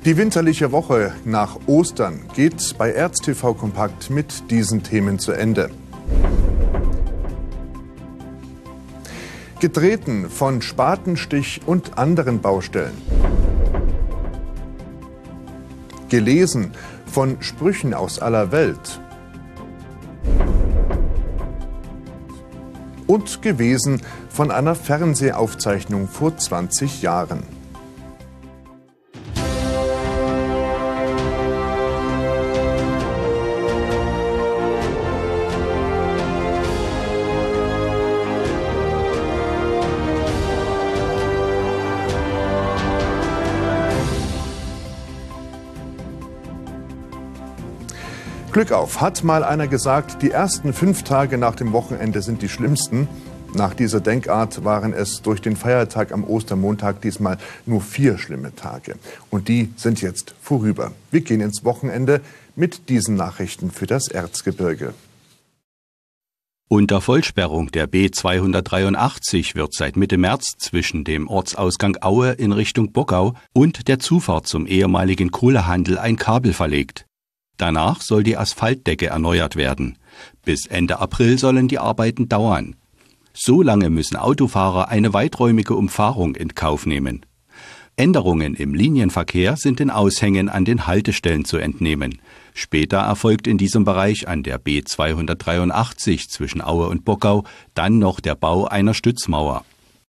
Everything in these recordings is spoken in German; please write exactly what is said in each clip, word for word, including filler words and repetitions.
Die winterliche Woche nach Ostern geht bei Erz T V Kompakt mit diesen Themen zu Ende. Getreten von Spatenstich und anderen Baustellen. Gelesen von Sprüchen aus aller Welt. Und gewesen von einer Fernsehaufzeichnung vor zwanzig Jahren. Glück auf, hat mal einer gesagt, die ersten fünf Tage nach dem Wochenende sind die schlimmsten. Nach dieser Denkart waren es durch den Feiertag am Ostermontag diesmal nur vier schlimme Tage. Und die sind jetzt vorüber. Wir gehen ins Wochenende mit diesen Nachrichten für das Erzgebirge. Unter Vollsperrung der B zweihundertdreiundachtzig wird seit Mitte März zwischen dem Ortsausgang Aue in Richtung Bockau und der Zufahrt zum ehemaligen Kohlehandel ein Kabel verlegt. Danach soll die Asphaltdecke erneuert werden. Bis Ende April sollen die Arbeiten dauern. So lange müssen Autofahrer eine weiträumige Umfahrung in Kauf nehmen. Änderungen im Linienverkehr sind den Aushängen an den Haltestellen zu entnehmen. Später erfolgt in diesem Bereich an der B zweihundertdreiundachtzig zwischen Aue und Bockau dann noch der Bau einer Stützmauer.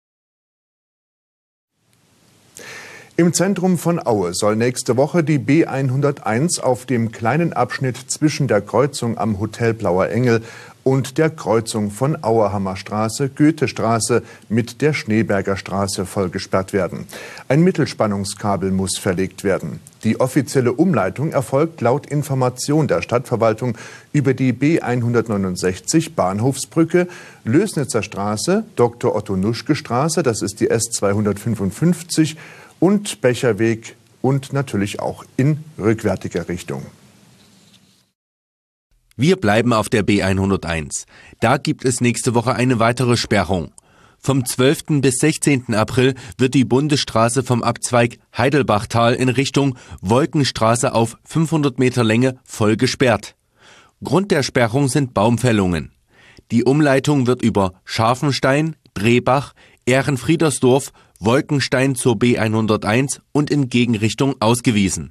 Im Zentrum von Aue soll nächste Woche die B hunderteins auf dem kleinen Abschnitt zwischen der Kreuzung am Hotel Blauer Engel und der Kreuzung von Auerhammer Straße, Goethestraße mit der Schneeberger Straße vollgesperrt werden. Ein Mittelspannungskabel muss verlegt werden. Die offizielle Umleitung erfolgt laut Information der Stadtverwaltung über die B hundertneunundsechzig Bahnhofsbrücke, Lößnitzer Straße, Doktor Otto Nuschke Straße, das ist die S zweihundertfünfundfünfzig, und Becherweg und natürlich auch in rückwärtiger Richtung. Wir bleiben auf der B hunderteins. Da gibt es nächste Woche eine weitere Sperrung. Vom zwölften bis sechzehnten April wird die Bundesstraße vom Abzweig Heidelbachtal in Richtung Wolkenstraße auf fünfhundert Meter Länge voll gesperrt. Grund der Sperrung sind Baumfällungen. Die Umleitung wird über Scharfenstein, Drehbach, Ehrenfriedersdorf, Wolkenstein zur B hunderteins und in Gegenrichtung ausgewiesen.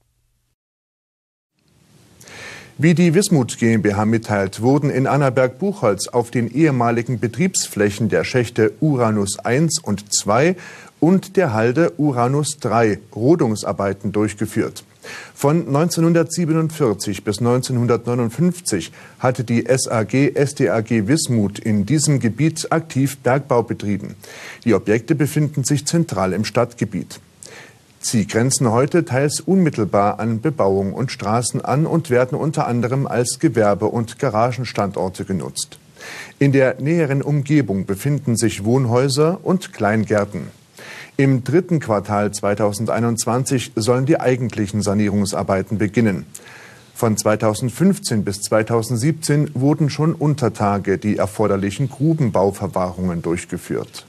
Wie die Wismut GmbH mitteilt, wurden in Annaberg-Buchholz auf den ehemaligen Betriebsflächen der Schächte Uranus eins und zwei und der Halde Uranus drei Rodungsarbeiten durchgeführt. Von neunzehnhundertsiebenundvierzig bis neunzehnhundertneunundfünfzig hatte die S A G S D A G Wismut in diesem Gebiet aktiv Bergbau betrieben. Die Objekte befinden sich zentral im Stadtgebiet. Sie grenzen heute teils unmittelbar an Bebauung und Straßen an und werden unter anderem als Gewerbe- und Garagenstandorte genutzt. In der näheren Umgebung befinden sich Wohnhäuser und Kleingärten. Im dritten Quartal zweitausendeinundzwanzig sollen die eigentlichen Sanierungsarbeiten beginnen. Von zweitausendfünfzehn bis zweitausendsiebzehn wurden schon unter Tage die erforderlichen Grubenbauverwahrungen durchgeführt.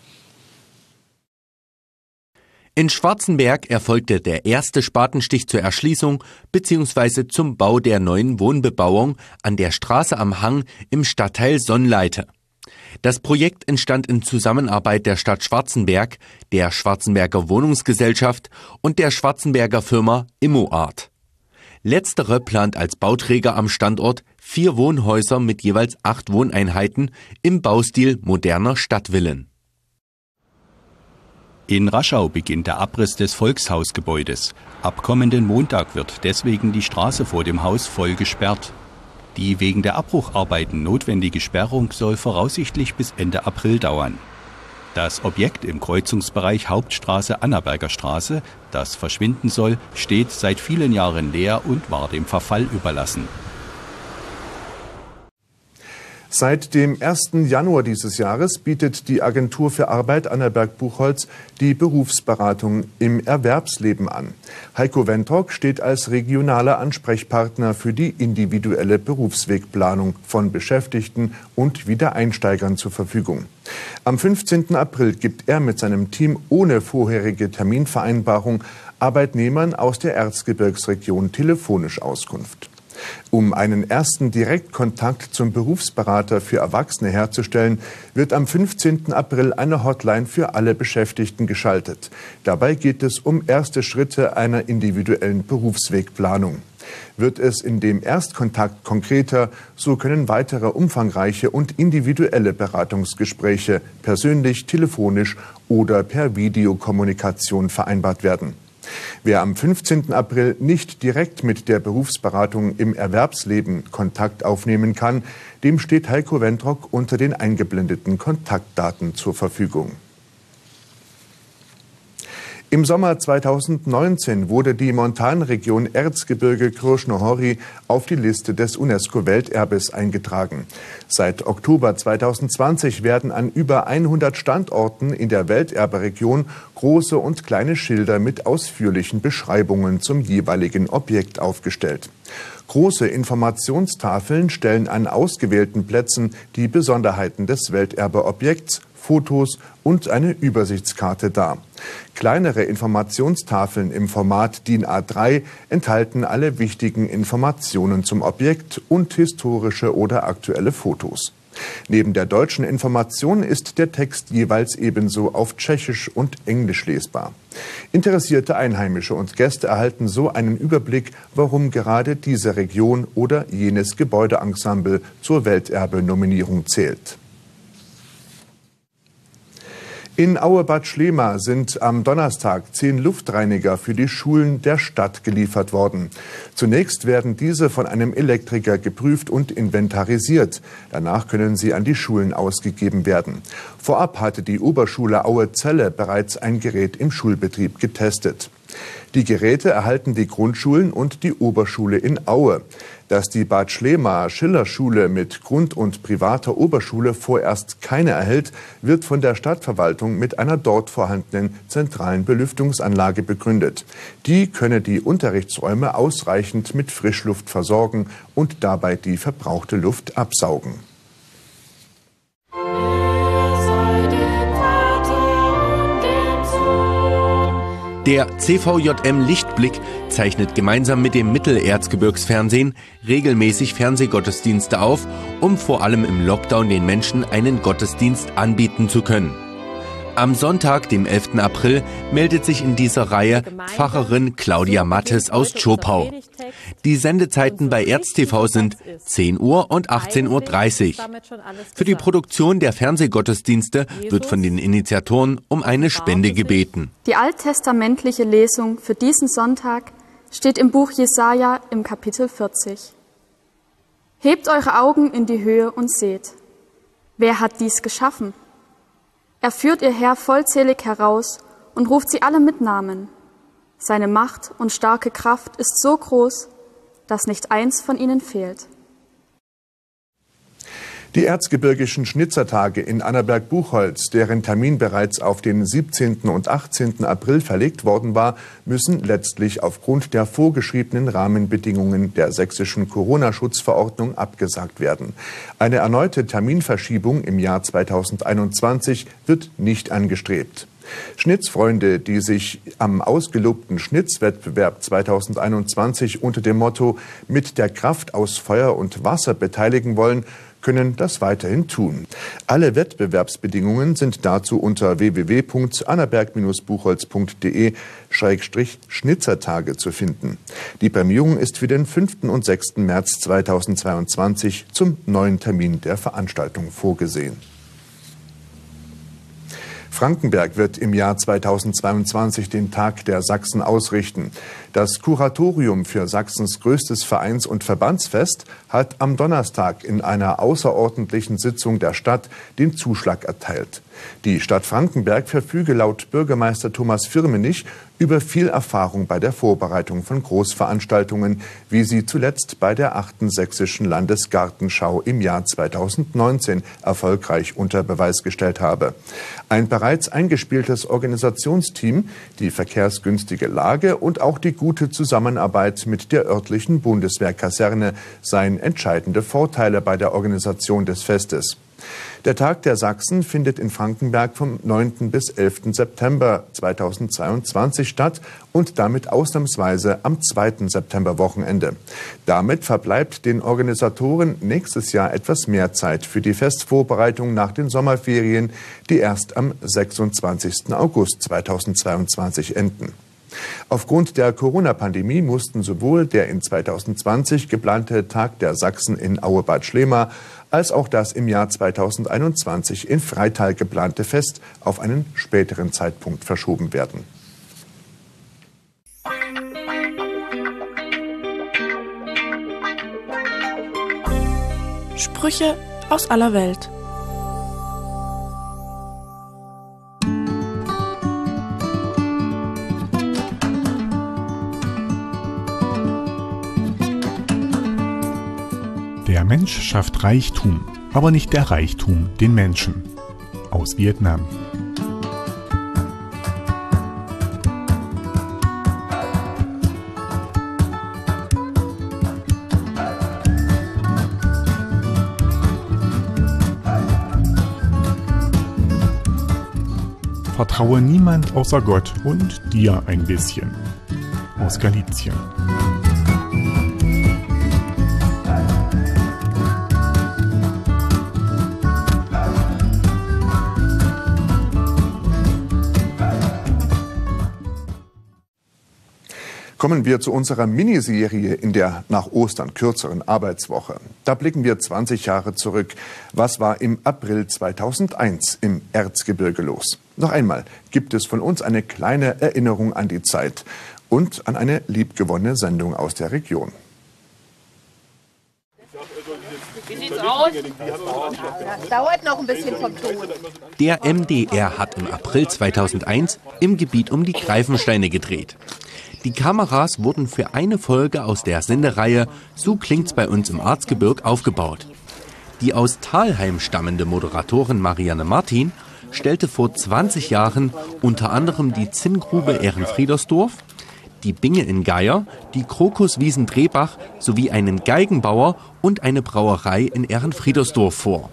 In Schwarzenberg erfolgte der erste Spatenstich zur Erschließung bzw. zum Bau der neuen Wohnbebauung an der Straße am Hang im Stadtteil Sonnleite. Das Projekt entstand in Zusammenarbeit der Stadt Schwarzenberg, der Schwarzenberger Wohnungsgesellschaft und der Schwarzenberger Firma Immoart. Letztere plant als Bauträger am Standort vier Wohnhäuser mit jeweils acht Wohneinheiten im Baustil moderner Stadtvillen. In Raschau beginnt der Abriss des Volkshausgebäudes. Ab kommenden Montag wird deswegen die Straße vor dem Haus voll gesperrt. Die wegen der Abbrucharbeiten notwendige Sperrung soll voraussichtlich bis Ende April dauern. Das Objekt im Kreuzungsbereich Hauptstraße Annaberger Straße, das verschwinden soll, steht seit vielen Jahren leer und war dem Verfall überlassen. Seit dem ersten Januar dieses Jahres bietet die Agentur für Arbeit Annaberg-Buchholz die Berufsberatung im Erwerbsleben an. Heiko Wentrock steht als regionaler Ansprechpartner für die individuelle Berufswegplanung von Beschäftigten und Wiedereinsteigern zur Verfügung. Am fünfzehnten April gibt er mit seinem Team ohne vorherige Terminvereinbarung Arbeitnehmern aus der Erzgebirgsregion telefonisch Auskunft. Um einen ersten Direktkontakt zum Berufsberater für Erwachsene herzustellen, wird am fünfzehnten April eine Hotline für alle Beschäftigten geschaltet. Dabei geht es um erste Schritte einer individuellen Berufswegplanung. Wird es in dem Erstkontakt konkreter, so können weitere umfangreiche und individuelle Beratungsgespräche persönlich, telefonisch oder per Videokommunikation vereinbart werden. Wer am fünfzehnten April nicht direkt mit der Berufsberatung im Erwerbsleben Kontakt aufnehmen kann, dem steht Heiko Wentrock unter den eingeblendeten Kontaktdaten zur Verfügung. Im Sommer zweitausendneunzehn wurde die Montanregion Erzgebirge-Krosno-Hori auf die Liste des UNESCO-Welterbes eingetragen. Seit Oktober zweitausendzwanzig werden an über hundert Standorten in der Welterberegion große und kleine Schilder mit ausführlichen Beschreibungen zum jeweiligen Objekt aufgestellt. Große Informationstafeln stellen an ausgewählten Plätzen die Besonderheiten des Welterbeobjekts, Fotos und eine Übersichtskarte dar. Kleinere Informationstafeln im Format DIN A drei enthalten alle wichtigen Informationen zum Objekt und historische oder aktuelle Fotos. Neben der deutschen Information ist der Text jeweils ebenso auf Tschechisch und Englisch lesbar. Interessierte Einheimische und Gäste erhalten so einen Überblick, warum gerade diese Region oder jenes Gebäudeensemble zur Welterbe-Nominierung zählt. In Aue-Bad Schlema sind am Donnerstag zehn Luftreiniger für die Schulen der Stadt geliefert worden. Zunächst werden diese von einem Elektriker geprüft und inventarisiert. Danach können sie an die Schulen ausgegeben werden. Vorab hatte die Oberschule Aue-Zelle bereits ein Gerät im Schulbetrieb getestet. Die Geräte erhalten die Grundschulen und die Oberschule in Aue. Dass die Bad Schlema Schillerschule mit Grund- und privater Oberschule vorerst keine erhält, wird von der Stadtverwaltung mit einer dort vorhandenen zentralen Belüftungsanlage begründet. Die könne die Unterrichtsräume ausreichend mit Frischluft versorgen und dabei die verbrauchte Luft absaugen. Der C V J M Lichtblick zeichnet gemeinsam mit dem Mittelerzgebirgsfernsehen regelmäßig Fernsehgottesdienste auf, um vor allem im Lockdown den Menschen einen Gottesdienst anbieten zu können. Am Sonntag, dem elften April, meldet sich in dieser Reihe Pfarrerin Claudia Mattes aus Zschopau. Die Sendezeiten bei ErzTV sind zehn Uhr und achtzehn Uhr dreißig. Für die Produktion der Fernsehgottesdienste wird von den Initiatoren um eine Spende gebeten. Die alttestamentliche Lesung für diesen Sonntag steht im Buch Jesaja im Kapitel vierzig. Hebt eure Augen in die Höhe und seht. Wer hat dies geschaffen? Er führt ihr Heer vollzählig heraus und ruft sie alle mit Namen. Seine Macht und starke Kraft ist so groß, dass nicht eins von ihnen fehlt. Die Erzgebirgischen Schnitzertage in Annaberg-Buchholz, deren Termin bereits auf den siebzehnten und achtzehnten April verlegt worden war, müssen letztlich aufgrund der vorgeschriebenen Rahmenbedingungen der sächsischen Corona-Schutzverordnung abgesagt werden. Eine erneute Terminverschiebung im Jahr zweitausendeinundzwanzig wird nicht angestrebt. Schnitzfreunde, die sich am ausgelobten Schnitzwettbewerb zweitausendeinundzwanzig unter dem Motto „Mit der Kraft aus Feuer und Wasser“ beteiligen wollen, können das weiterhin tun. Alle Wettbewerbsbedingungen sind dazu unter w w w punkt annaberg buchholz punkt de Schrägstrich Schnitzertage zu finden. Die Prämierung ist für den fünften und sechsten März zweitausendzweiundzwanzig zum neuen Termin der Veranstaltung vorgesehen. Frankenberg wird im Jahr zweitausendzweiundzwanzig den Tag der Sachsen ausrichten. Das Kuratorium für Sachsens größtes Vereins- und Verbandsfest hat am Donnerstag in einer außerordentlichen Sitzung der Stadt den Zuschlag erteilt. Die Stadt Frankenberg verfüge laut Bürgermeister Thomas Firmenich über viel Erfahrung bei der Vorbereitung von Großveranstaltungen, wie sie zuletzt bei der achten Sächsischen Landesgartenschau im Jahr zweitausendneunzehn erfolgreich unter Beweis gestellt habe. Ein bereits eingespieltes Organisationsteam, die verkehrsgünstige Lage und auch die gute Zusammenarbeit mit der örtlichen Bundeswehrkaserne seien entscheidende Vorteile bei der Organisation des Festes. Der Tag der Sachsen findet in Frankenberg vom neunten bis elften September zweitausendzweiundzwanzig statt und damit ausnahmsweise am zweiten Septemberwochenende. Damit verbleibt den Organisatoren nächstes Jahr etwas mehr Zeit für die Festvorbereitung nach den Sommerferien, die erst am sechsundzwanzigsten August zweitausendzweiundzwanzig enden. Aufgrund der Corona-Pandemie mussten sowohl der in zweitausendzwanzig geplante Tag der Sachsen in Aue-Bad Schlema als auch das im Jahr zweitausendeinundzwanzig in Freital geplante Fest auf einen späteren Zeitpunkt verschoben werden. Sprüche aus aller Welt. Der Mensch schafft Reichtum, aber nicht der Reichtum den Menschen. Aus Vietnam. Vertraue niemand außer Gott und dir ein bisschen. Aus Galizien. Kommen wir zu unserer Miniserie in der nach Ostern kürzeren Arbeitswoche. Da blicken wir zwanzig Jahre zurück. Was war im April zweitausendeins im Erzgebirge los? Noch einmal gibt es von uns eine kleine Erinnerung an die Zeit und an eine liebgewonnene Sendung aus der Region. Wie sieht's aus? Das dauert noch ein bisschen vom Ton. Der M D R hat im April zweitausendeins im Gebiet um die Greifensteine gedreht. Die Kameras wurden für eine Folge aus der Sendereihe So klingt's bei uns im Erzgebirg aufgebaut. Die aus Thalheim stammende Moderatorin Marianne Martin stellte vor zwanzig Jahren unter anderem die Zinngrube Ehrenfriedersdorf, die Binge in Geier, die Krokuswiesen Drehbach sowie einen Geigenbauer und eine Brauerei in Ehrenfriedersdorf vor.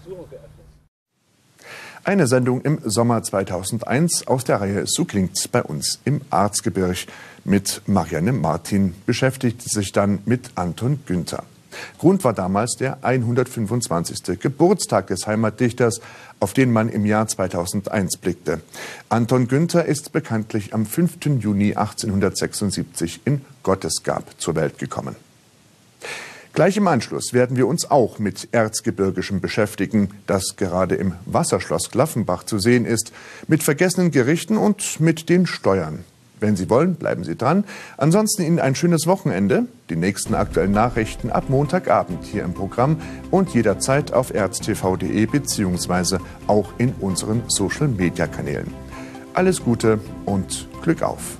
Eine Sendung im Sommer zweitausendeins aus der Reihe So klingt's bei uns im Erzgebirg. Mit Marianne Martin beschäftigte sich dann mit Anton Günther. Grund war damals der hundertfünfundzwanzigste Geburtstag des Heimatdichters, auf den man im Jahr zweitausendeins blickte. Anton Günther ist bekanntlich am fünften Juni achtzehnhundertsechsundsiebzig in Gottesgab zur Welt gekommen. Gleich im Anschluss werden wir uns auch mit Erzgebirgischem beschäftigen, das gerade im Wasserschloss Glaffenbach zu sehen ist, mit vergessenen Gerichten und mit den Steuern. Wenn Sie wollen, bleiben Sie dran. Ansonsten Ihnen ein schönes Wochenende. Die nächsten aktuellen Nachrichten ab Montagabend hier im Programm und jederzeit auf erztv punkt de beziehungsweise auch in unseren Social-Media-Kanälen. Alles Gute und Glück auf!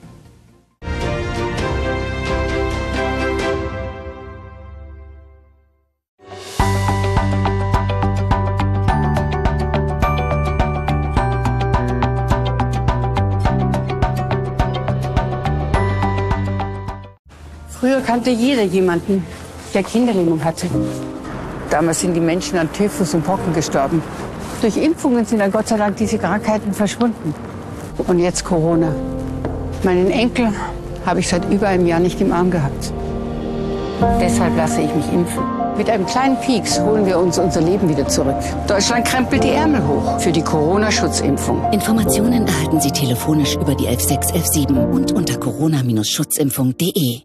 Früher kannte jeder jemanden, der Kinderlähmung hatte. Damals sind die Menschen an Typhus und Pocken gestorben. Durch Impfungen sind dann Gott sei Dank diese Krankheiten verschwunden. Und jetzt Corona. Meinen Enkel habe ich seit über einem Jahr nicht im Arm gehabt. Deshalb lasse ich mich impfen. Mit einem kleinen Pieks holen wir uns unser Leben wieder zurück. Deutschland krempelt die Ärmel hoch für die Corona-Schutzimpfung. Informationen erhalten Sie telefonisch über die elf sechs elf sieben und unter corona Schutzimpfung punkt de.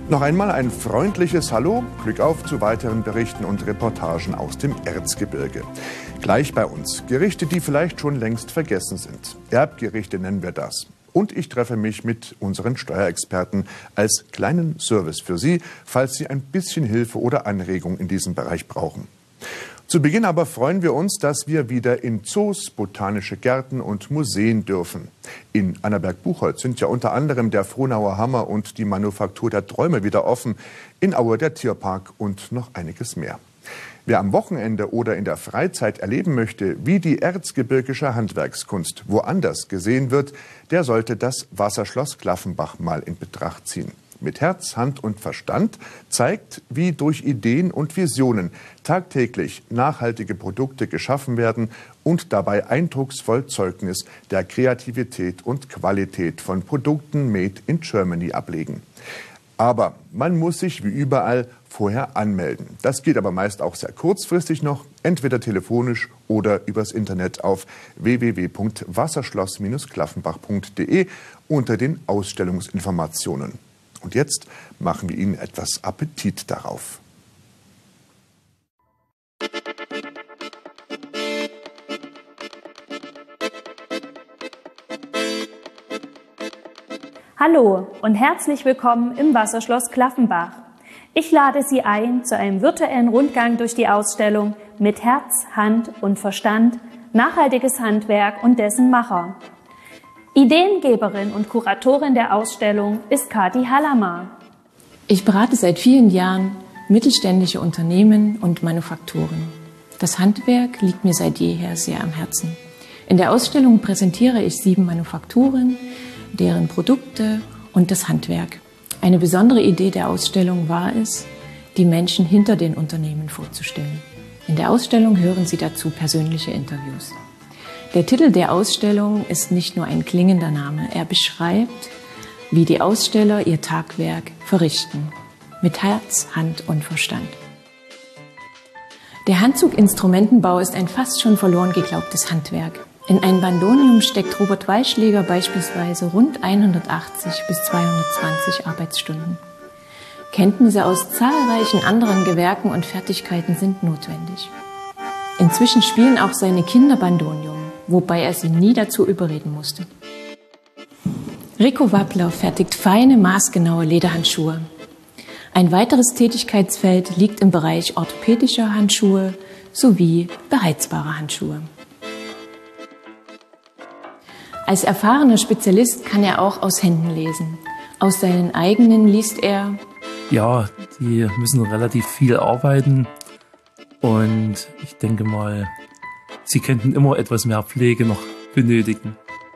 Noch einmal ein freundliches Hallo, Glück auf zu weiteren Berichten und Reportagen aus dem Erzgebirge. Gleich bei uns Gerichte, die vielleicht schon längst vergessen sind. Erbgerichte nennen wir das. Und ich treffe mich mit unseren Steuerexperten als kleinen Service für Sie, falls Sie ein bisschen Hilfe oder Anregung in diesem Bereich brauchen. Zu Beginn aber freuen wir uns, dass wir wieder in Zoos, botanische Gärten und Museen dürfen. In Annaberg-Buchholz sind ja unter anderem der Frohnauer Hammer und die Manufaktur der Träume wieder offen, in Aue der Tierpark und noch einiges mehr. Wer am Wochenende oder in der Freizeit erleben möchte, wie die erzgebirgische Handwerkskunst woanders gesehen wird, der sollte das Wasserschloss Klaffenbach mal in Betracht ziehen. Mit Herz, Hand und Verstand zeigt, wie durch Ideen und Visionen tagtäglich nachhaltige Produkte geschaffen werden und dabei eindrucksvoll Zeugnis der Kreativität und Qualität von Produkten made in Germany ablegen. Aber man muss sich wie überall vorher anmelden. Das geht aber meist auch sehr kurzfristig noch, entweder telefonisch oder übers Internet auf w w w punkt wasserschloss Bindestrich klaffenbach punkt de unter den Ausstellungsinformationen. Und jetzt machen wir Ihnen etwas Appetit darauf. Hallo und herzlich willkommen im Wasserschloss Klaffenbach. Ich lade Sie ein zu einem virtuellen Rundgang durch die Ausstellung Mit Herz, Hand und Verstand – Nachhaltiges Handwerk und dessen Macher. Ideengeberin und Kuratorin der Ausstellung ist Kathi Hallamar. Ich berate seit vielen Jahren mittelständische Unternehmen und Manufakturen. Das Handwerk liegt mir seit jeher sehr am Herzen. In der Ausstellung präsentiere ich sieben Manufakturen, deren Produkte und das Handwerk. Eine besondere Idee der Ausstellung war es, die Menschen hinter den Unternehmen vorzustellen. In der Ausstellung hören Sie dazu persönliche Interviews. Der Titel der Ausstellung ist nicht nur ein klingender Name. Er beschreibt, wie die Aussteller ihr Tagwerk verrichten. Mit Herz, Hand und Verstand. Der Handzuginstrumentenbau ist ein fast schon verloren geglaubtes Handwerk. In ein Bandonium steckt Robert Weischläger beispielsweise rund hundertachtzig bis zweihundertzwanzig Arbeitsstunden. Kenntnisse aus zahlreichen anderen Gewerken und Fertigkeiten sind notwendig. Inzwischen spielen auch seine Kinder Bandonium, wobei er sie nie dazu überreden musste. Rico Wappler fertigt feine, maßgenaue Lederhandschuhe. Ein weiteres Tätigkeitsfeld liegt im Bereich orthopädischer Handschuhe sowie beheizbarer Handschuhe. Als erfahrener Spezialist kann er auch aus Händen lesen. Aus seinen eigenen liest er: Ja, die müssen relativ viel arbeiten und ich denke mal, sie könnten immer etwas mehr Pflege noch benötigen.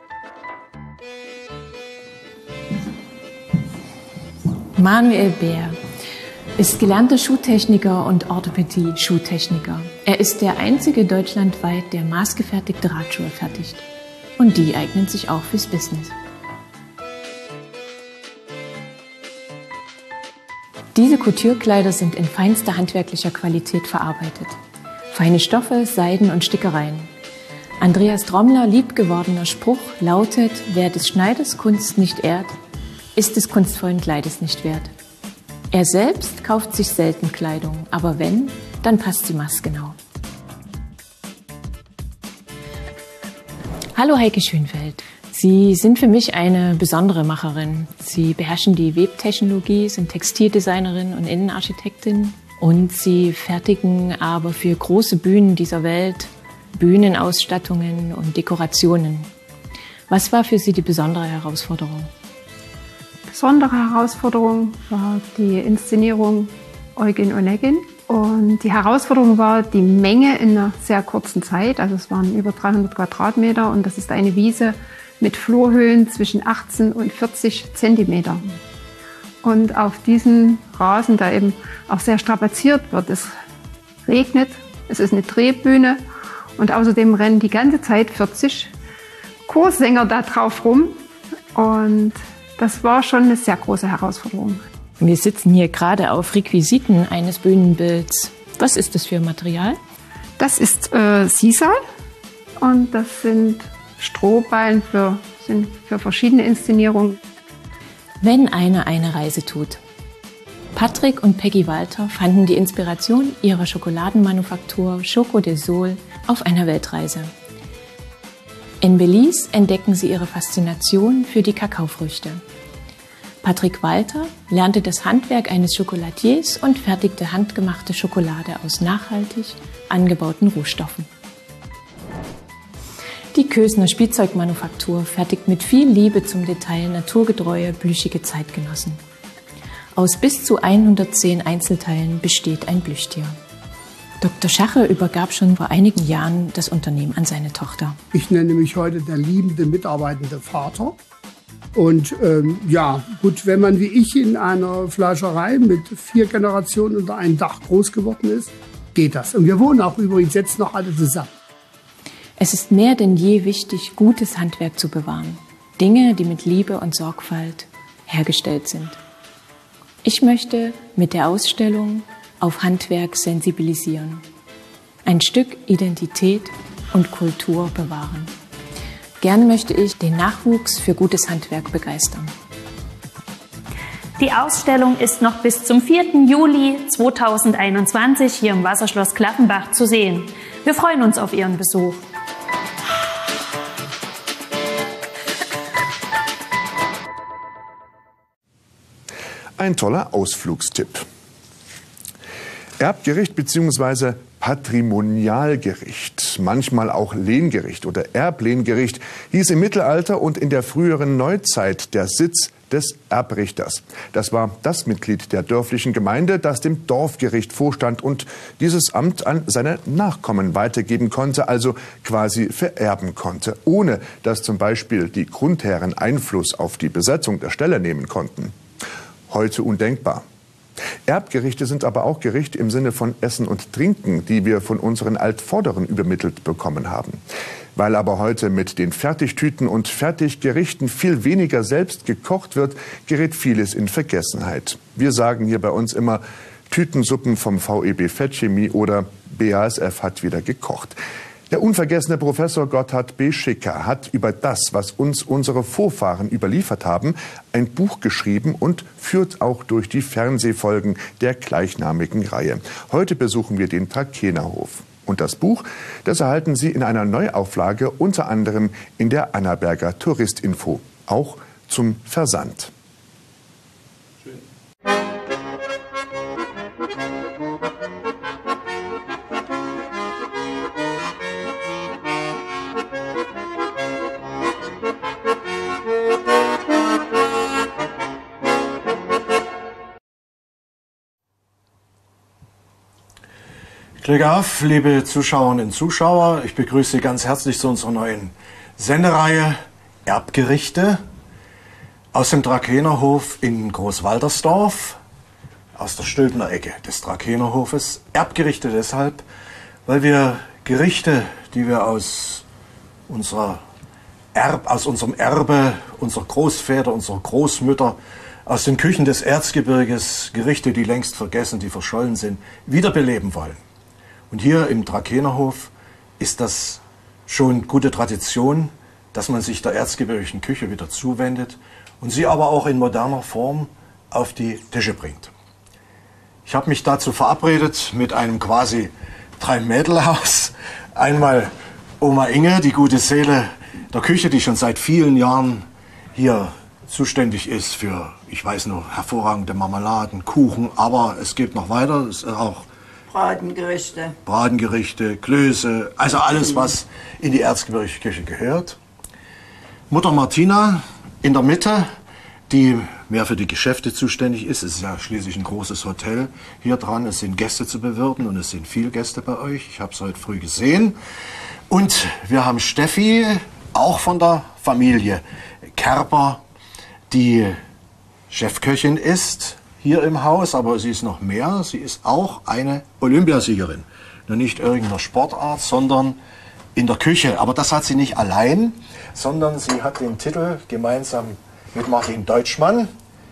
Manuel Bär ist gelernter Schuhtechniker und Orthopädie-Schuhtechniker. Er ist der einzige deutschlandweit, der maßgefertigte Radschuhe fertigt. Und die eignen sich auch fürs Business. Diese Couture-Kleider sind in feinster handwerklicher Qualität verarbeitet. Feine Stoffe, Seiden und Stickereien. Andreas Trommler liebgewordener Spruch lautet: Wer des Schneiders Kunst nicht ehrt, ist des kunstvollen Kleides nicht wert. Er selbst kauft sich selten Kleidung, aber wenn, dann passt sie maßgenau. Hallo Heike Schönfeld. Sie sind für mich eine besondere Macherin. Sie beherrschen die Webtechnologie, sind Textildesignerin und Innenarchitektin. Und Sie fertigen aber für große Bühnen dieser Welt Bühnenausstattungen und Dekorationen. Was war für Sie die besondere Herausforderung? Besondere Herausforderung war die Inszenierung Eugen Onegin. Und die Herausforderung war die Menge in einer sehr kurzen Zeit. Also es waren über dreihundert Quadratmeter und das ist eine Wiese mit Flurhöhen zwischen achtzehn und vierzig Zentimeter. Und auf diesem Rasen, der eben auch sehr strapaziert wird, es regnet, es ist eine Drehbühne und außerdem rennen die ganze Zeit vierzig Chorsänger da drauf rum. Und das war schon eine sehr große Herausforderung. Wir sitzen hier gerade auf Requisiten eines Bühnenbilds. Was ist das für Material? Das ist äh, Sisal und das sind Strohballen für, sind für verschiedene Inszenierungen. Wenn einer eine Reise tut, Patrick und Peggy Walter fanden die Inspiration ihrer Schokoladenmanufaktur Choco de Sol auf einer Weltreise. In Belize entdecken sie ihre Faszination für die Kakaofrüchte. Patrick Walter lernte das Handwerk eines Chocolatiers und fertigte handgemachte Schokolade aus nachhaltig angebauten Rohstoffen. Die Kösner Spielzeugmanufaktur fertigt mit viel Liebe zum Detail naturgetreue, plüschige Zeitgenossen. Aus bis zu hundertzehn Einzelteilen besteht ein Plüschtier. Doktor Schache übergab schon vor einigen Jahren das Unternehmen an seine Tochter. Ich nenne mich heute der liebende, mitarbeitende Vater. Und ähm, ja, gut, wenn man wie ich in einer Fleischerei mit vier Generationen unter einem Dach groß geworden ist, geht das. Und wir wohnen auch übrigens jetzt noch alle zusammen. Es ist mehr denn je wichtig, gutes Handwerk zu bewahren. Dinge, die mit Liebe und Sorgfalt hergestellt sind. Ich möchte mit der Ausstellung auf Handwerk sensibilisieren. Ein Stück Identität und Kultur bewahren. Gerne möchte ich den Nachwuchs für gutes Handwerk begeistern. Die Ausstellung ist noch bis zum vierten Juli zweitausendeinundzwanzig hier im Wasserschloss Klaffenbach zu sehen. Wir freuen uns auf Ihren Besuch. Ein toller Ausflugstipp. Erbgericht bzw. Patrimonialgericht, manchmal auch Lehngericht oder Erblehnggericht, hieß im Mittelalter und in der früheren Neuzeit der Sitz des Erbrichters. Das war das Mitglied der dörflichen Gemeinde, das dem Dorfgericht vorstand und dieses Amt an seine Nachkommen weitergeben konnte, also quasi vererben konnte, ohne dass zum Beispiel die Grundherren Einfluss auf die Besetzung der Stelle nehmen konnten. Heute undenkbar. Erbgerichte sind aber auch Gerichte im Sinne von Essen und Trinken, die wir von unseren Altvorderen übermittelt bekommen haben. Weil aber heute mit den Fertigtüten und Fertiggerichten viel weniger selbst gekocht wird, gerät vieles in Vergessenheit. Wir sagen hier bei uns immer Tütensuppen vom V E B Fettchemie oder B A S F hat wieder gekocht. Der unvergessene Professor Gotthard B. Schicker hat über das, was uns unsere Vorfahren überliefert haben, ein Buch geschrieben und führt auch durch die Fernsehfolgen der gleichnamigen Reihe. Heute besuchen wir den Trakenerhof. Und das Buch, das erhalten Sie in einer Neuauflage, unter anderem in der Annaberger Touristinfo, auch zum Versand. Glück auf, liebe Zuschauerinnen und Zuschauer. Ich begrüße Sie ganz herzlich zu unserer neuen Sendereihe Erbgerichte aus dem Trakenerhof in Großwaltersdorf, aus der Stülpner Ecke des Trakenerhofes. Erbgerichte deshalb, weil wir Gerichte, die wir aus, unserer Erb, aus unserem Erbe, unserer Großväter, unserer Großmütter, aus den Küchen des Erzgebirges, Gerichte, die längst vergessen, die verschollen sind, wiederbeleben wollen. Und hier im Trakenerhof ist das schon gute Tradition, dass man sich der erzgebirgischen Küche wieder zuwendet und sie aber auch in moderner Form auf die Tische bringt. Ich habe mich dazu verabredet mit einem quasi Drei-Mädel-Haus. Einmal Oma Inge, die gute Seele der Küche, die schon seit vielen Jahren hier zuständig ist für, ich weiß nur, hervorragende Marmeladen, Kuchen, aber es geht noch weiter, es ist auch Bratengerichte. Bratengerichte, Klöße, also alles, was in die erzgebirgische Küche gehört. Mutter Martina in der Mitte, die mehr für die Geschäfte zuständig ist. Es ist ja schließlich ein großes Hotel hier dran. Es sind Gäste zu bewirten und es sind viele Gäste bei euch. Ich habe es heute früh gesehen. Und wir haben Steffi, auch von der Familie Kerper, die Chefköchin ist hier im Haus, aber sie ist noch mehr. Sie ist auch eine Olympiasiegerin. Nur nicht irgendeiner Sportart, sondern in der Küche. Aber das hat sie nicht allein, sondern sie hat den Titel gemeinsam mit Martin Deutschmann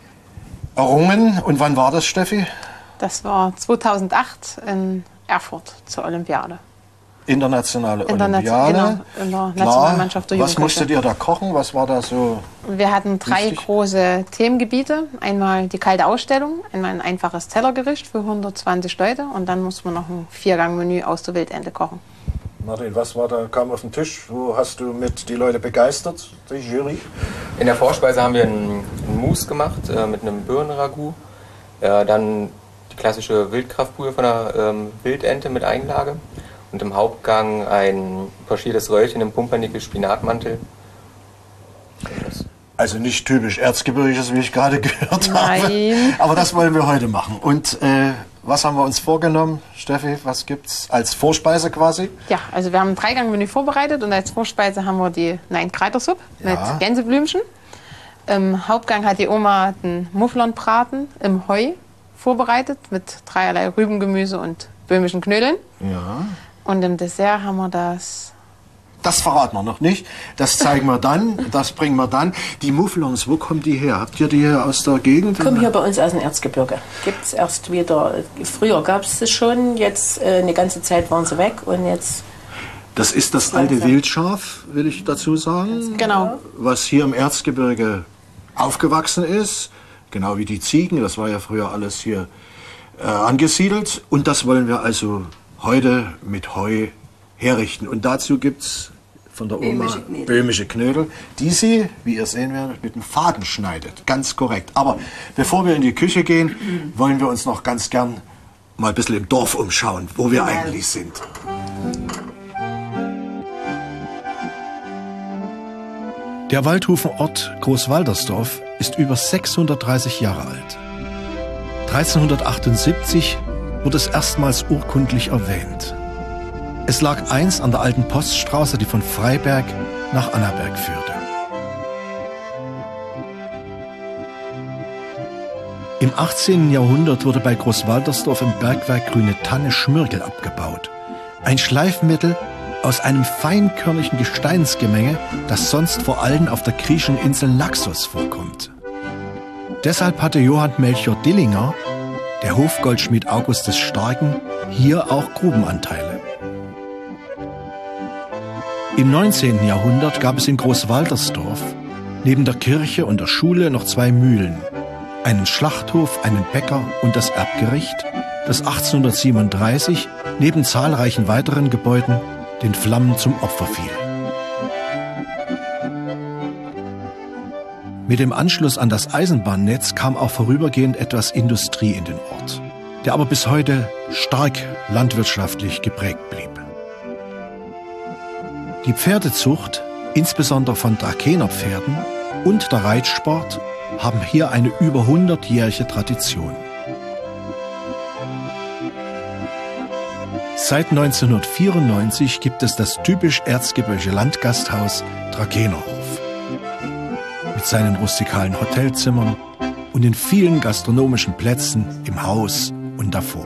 errungen. Und wann war das, Steffi? Das war zweitausendacht in Erfurt zur Olympiade. Internationale International, Olympiade. Genau, in der Nationalmannschaft der Was musstet ihr da kochen? Was war da so? Wir hatten drei wichtig? große Themengebiete. Einmal die kalte Ausstellung, einmal ein einfaches Tellergericht für hundertzwanzig Leute und dann mussten wir noch ein Viergang-Menü aus der Wildente kochen. Martin, was war da, kam auf den Tisch? Wo hast du mit die Leute begeistert, die Jury? In der Vorspeise haben wir einen, einen Mousse gemacht äh, mit einem Birnenragout. Äh, dann die klassische Wildkraftbrühe von der ähm, Wildente mit Einlage. Und im Hauptgang ein pochiertes Röllchen im Pumpernickel-Spinatmantel. Also nicht typisch Erzgebirgisches, wie ich gerade gehört Nein. habe. Aber das wollen wir heute machen. Und äh, was haben wir uns vorgenommen, Steffi? Was gibt's als Vorspeise quasi? Ja, also wir haben ein Dreigang-Menü vorbereitet und als Vorspeise haben wir die Nein-Kräutersuppe Ja. mit Gänseblümchen. Im Hauptgang hat die Oma den Mufflonbraten im Heu vorbereitet mit dreierlei Rübengemüse und böhmischen Knödeln. Ja. Und im Dessert haben wir das... Das verraten wir noch nicht. Das zeigen wir dann. Das bringen wir dann. Die Mufflons, wo kommen die her? Habt ihr die hier aus der Gegend? Kommen hier bei uns aus dem Erzgebirge. Gibt es erst wieder, früher gab es das schon, jetzt äh, eine ganze Zeit waren sie weg und jetzt... Das ist das alte Wildschaf, will ich dazu sagen. Genau. Was hier im Erzgebirge aufgewachsen ist. Genau wie die Ziegen. Das war ja früher alles hier äh, angesiedelt. Und das wollen wir also heute mit Heu herrichten. Und dazu gibt es von der Oma Böhmische Knödel. böhmische Knödel, die sie, wie ihr sehen werdet, mit dem Faden schneidet. Ganz korrekt. Aber bevor wir in die Küche gehen, wollen wir uns noch ganz gern mal ein bisschen im Dorf umschauen, wo wir eigentlich sind. Der Waldhufenort Großwaldersdorf ist über sechshundertdreißig Jahre alt. dreizehnhundertachtundsiebzig wurde es erstmals urkundlich erwähnt. Es lag einst an der alten Poststraße, die von Freiberg nach Annaberg führte. Im achtzehnten Jahrhundert wurde bei Großwaldersdorf im Bergwerk Grüne Tanne Schmürgel abgebaut. Ein Schleifmittel aus einem feinkörnigen Gesteinsgemenge, das sonst vor allem auf der griechischen Insel Naxos vorkommt. Deshalb hatte Johann Melchior Dillinger, der Hofgoldschmied August des Starken, hier auch Grubenanteile. Im neunzehnten Jahrhundert gab es in Großwaldersdorf neben der Kirche und der Schule noch zwei Mühlen, einen Schlachthof, einen Bäcker und das Erbgericht, das achtzehnhundertsiebenunddreißig neben zahlreichen weiteren Gebäuden den Flammen zum Opfer fiel. Mit dem Anschluss an das Eisenbahnnetz kam auch vorübergehend etwas Industrie in den Ort, der aber bis heute stark landwirtschaftlich geprägt blieb. Die Pferdezucht, insbesondere von Drakenerpferden, und der Reitsport haben hier eine über hundertjährige Tradition. Seit neunzehnhundertvierundneunzig gibt es das typisch erzgebirgische Landgasthaus Drakenerhof. Mit seinen rustikalen Hotelzimmern und den vielen gastronomischen Plätzen im Haus und davor.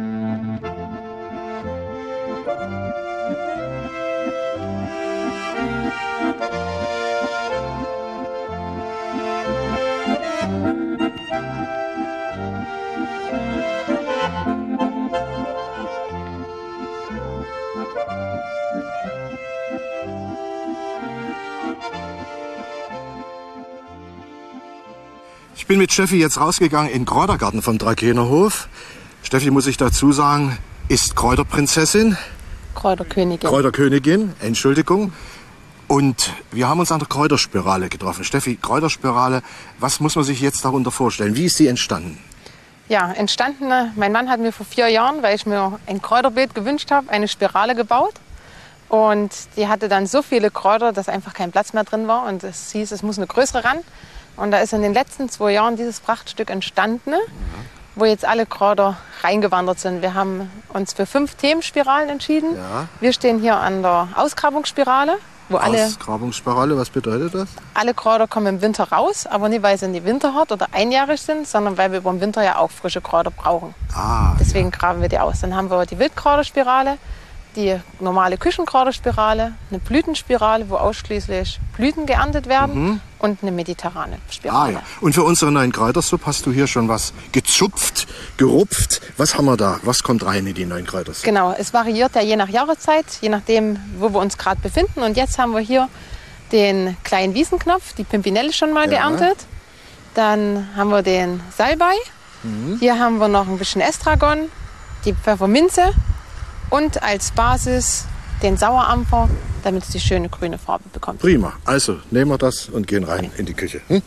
Ich bin mit Steffi jetzt rausgegangen in den Kräutergarten vom Drakenerhof. Steffi, muss ich dazu sagen, ist Kräuterprinzessin. Kräuterkönigin. Kräuterkönigin, Entschuldigung. Und wir haben uns an der Kräuterspirale getroffen. Steffi, Kräuterspirale, was muss man sich jetzt darunter vorstellen? Wie ist sie entstanden? Ja, entstanden, mein Mann hat mir vor vier Jahren, weil ich mir ein Kräuterbeet gewünscht habe, eine Spirale gebaut. Und die hatte dann so viele Kräuter, dass einfach kein Platz mehr drin war. Und es hieß, es muss eine größere ran. Und da ist in den letzten zwei Jahren dieses Prachtstück entstanden, wo jetzt alle Kräuter reingewandert sind. Wir haben uns für fünf Themenspiralen entschieden. Ja. Wir stehen hier an der Ausgrabungsspirale, wo alle, Ausgrabungsspirale, was bedeutet das? alle Kräuter kommen im Winter raus, aber nicht, weil sie in die Winterhort oder einjährig sind, sondern weil wir über den Winter ja auch frische Kräuter brauchen. Ah, Deswegen graben wir die aus. Dann haben wir die Wildkräuterspirale. die normale Küchenkräuterspirale, eine Blütenspirale, wo ausschließlich Blüten geerntet werden, mhm. und eine mediterrane Spirale. Ah, ja. Und für unsere neuen Kräutersuppe hast du hier schon was gezupft, gerupft. Was haben wir da? Was kommt rein in die neuen Kräutersuppe? Genau, es variiert ja je nach Jahreszeit, je nachdem, wo wir uns gerade befinden. Und jetzt haben wir hier den kleinen Wiesenknopf, die Pimpinelle schon mal ja. geerntet. Dann haben wir den Salbei. Mhm. Hier haben wir noch ein bisschen Estragon, die Pfefferminze und als Basis den Sauerampfer, damit es die schöne grüne Farbe bekommt. Prima. Also nehmen wir das und gehen rein in die Küche. Hm?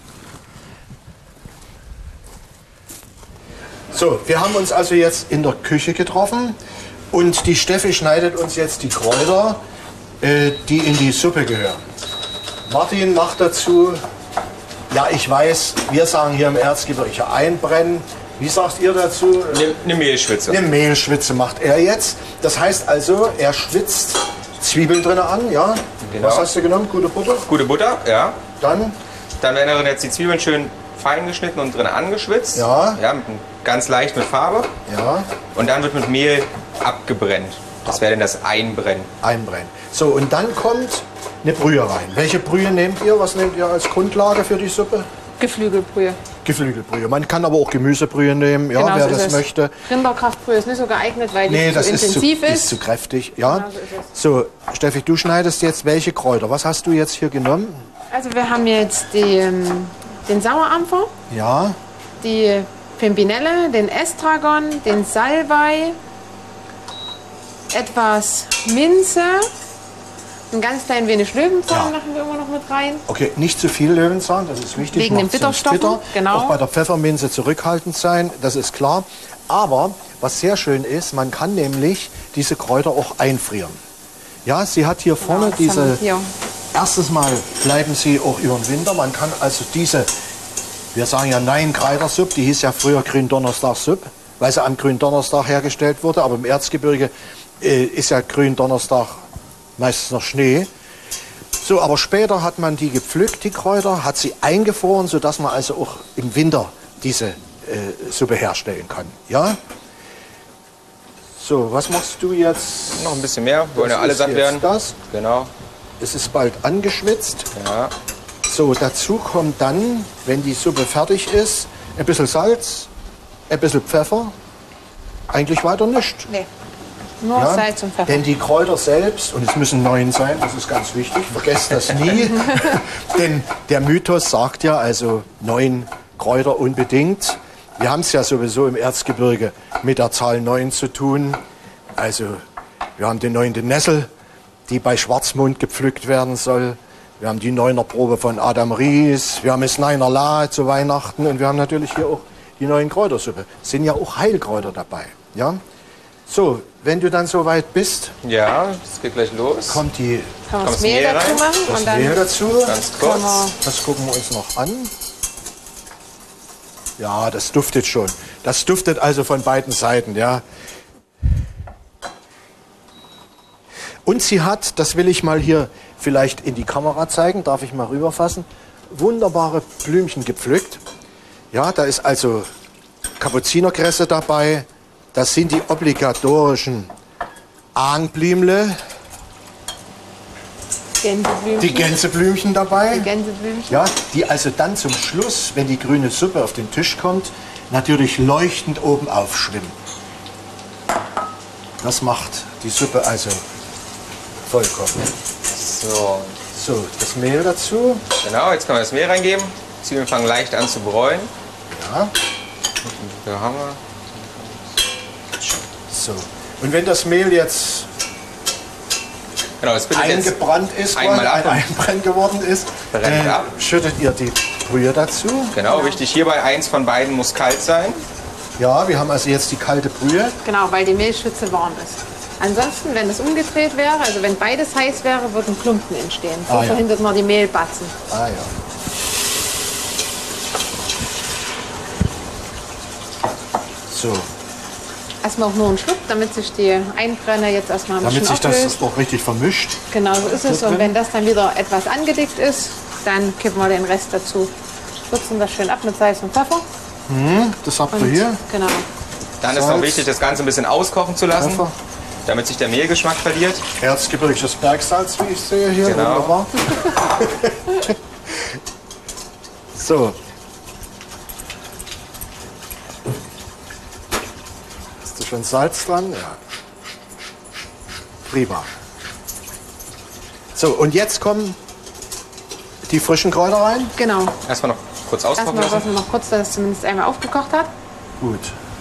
So, wir haben uns also jetzt in der Küche getroffen und die Steffi schneidet uns jetzt die Kräuter, äh, die in die Suppe gehören. Martin macht dazu, ja ich weiß, wir sagen hier im Erzgebirge einbrennen. Wie sagt ihr dazu? Eine, eine Mehlschwitze. Eine Mehlschwitze macht er jetzt. Das heißt also, er schwitzt Zwiebeln drin an, ja? Genau. Was hast du genommen? Gute Butter? Gute Butter, ja. Dann? Dann werden jetzt die Zwiebeln schön fein geschnitten und drin angeschwitzt. Ja. Ja, mit, ganz leicht mit Farbe. Ja. Und dann wird mit Mehl abgebrennt. Das wäre dann das Einbrennen. Einbrennen. So, und dann kommt eine Brühe rein. Welche Brühe nehmt ihr? Was nehmt ihr als Grundlage für die Suppe? Geflügelbrühe. Geflügelbrühe. Man kann aber auch Gemüsebrühe nehmen, ja, genau, wer so das möchte. Rinderkraftbrühe ist nicht so geeignet, weil die nee, zu das intensiv ist. ist. ist zu kräftig. Ja. Genau so, ist so, Steffi, du schneidest jetzt welche Kräuter? Was hast du jetzt hier genommen? Also wir haben jetzt die, den Sauerampfer, ja. die Pimpinelle, den Estragon, den Salbei, etwas Minze, ein ganz klein wenig Löwenzahn ja. machen wir immer noch mit rein. Okay, nicht zu viel Löwenzahn, das ist wichtig. Wegen den Bitterstoffen, bitter. genau. Auch bei der Pfefferminze zurückhaltend sein, das ist klar. Aber was sehr schön ist, man kann nämlich diese Kräuter auch einfrieren. Ja, sie hat hier vorne genau, diese... Hier. Erstes Mal bleiben sie auch über den Winter. Man kann also diese, wir sagen ja Nein-Kräutersuppe, die hieß ja früher Gründonnerstag-Suppe, weil sie am Gründonnerstag hergestellt wurde. Aber im Erzgebirge äh, ist ja Gründonnerstag meistens noch Schnee. So, aber später hat man die gepflückt, die Kräuter, hat sie eingefroren, sodass man also auch im Winter diese äh, Suppe herstellen kann. Ja? So, was machst du jetzt? Noch ein bisschen mehr, wir wollen ja alle satt werden. Das? Genau. Es ist bald angeschwitzt. Ja. So, dazu kommt dann, wenn die Suppe fertig ist, ein bisschen Salz, ein bisschen Pfeffer. Eigentlich weiter nichts. Nee. Nur ja, Salz und Pfeffer. Denn die Kräuter selbst, und es müssen neun sein, das ist ganz wichtig, vergesst das nie. Denn der Mythos sagt ja, also neun Kräuter unbedingt. Wir haben es ja sowieso im Erzgebirge mit der Zahl neun zu tun. Also wir haben den neunten Nessel, die bei Schwarzmund gepflückt werden soll. Wir haben die Neunerprobe von Adam Ries. Wir haben das Neinerla zu Weihnachten. Und wir haben natürlich hier auch die neuen Kräutersuppe. Es sind ja auch Heilkräuter dabei. Ja? So, wenn du dann soweit bist, ja, es geht gleich los. Kommt die kann man das Mehl, Mehl dazu machen das und dann Mehl dazu. Ganz kurz. Das gucken wir uns noch an. Ja, das duftet schon. Das duftet also von beiden Seiten, ja. Und sie hat, das will ich mal hier vielleicht in die Kamera zeigen, darf ich mal rüberfassen, wunderbare Blümchen gepflückt. Ja, da ist also Kapuzinerkresse dabei. Das sind die obligatorischen Ahnblümle. Gänseblümchen. Die Gänseblümchen dabei. Die Gänseblümchen. Ja, die also dann zum Schluss, wenn die grüne Suppe auf den Tisch kommt, natürlich leuchtend oben aufschwimmen. Das macht die Suppe also vollkommen. So. So, das Mehl dazu. Genau, jetzt können wir das Mehl reingeben. Zwiebeln fangen leicht an zu bräunen. Ja. Da haben wir. So. Und wenn das Mehl jetzt genau, das eingebrannt ist, einmal ab ein einbrennt geworden ist, äh, ab. schüttet ihr die Brühe dazu. Genau, genau, wichtig hierbei, eins von beiden muss kalt sein. Ja, wir haben also jetzt die kalte Brühe. Genau, weil die Mehlschwitze warm ist. Ansonsten, wenn es umgedreht wäre, also wenn beides heiß wäre, würden Klumpen entstehen. So ah, verhindert ja. man die Mehlbatzen. Ah ja. So. Erstmal auch nur einen Schluck, damit sich die Einbrenner jetzt erstmal ein damit bisschen Damit sich das auch richtig vermischt. Genau, so ist es. Und wenn das dann wieder etwas angedickt ist, dann kippen wir den Rest dazu. Würzen das schön ab mit Salz und Pfeffer. Mhm, das habt ihr hier. Genau. Dann ist noch wichtig, das Ganze ein bisschen auskochen zu lassen. Pfeffer. damit sich der Mehlgeschmack verliert. Erzgebirgisches Bergsalz, wie ich sehe hier. Genau. Wunderbar. So. Hast du schon Salz dran? Ja. Prima. So, und jetzt kommen die frischen Kräuter rein? Genau. Erstmal noch kurz auskochen Erstmal lassen. noch kurz, dass es zumindest einmal aufgekocht hat. Gut.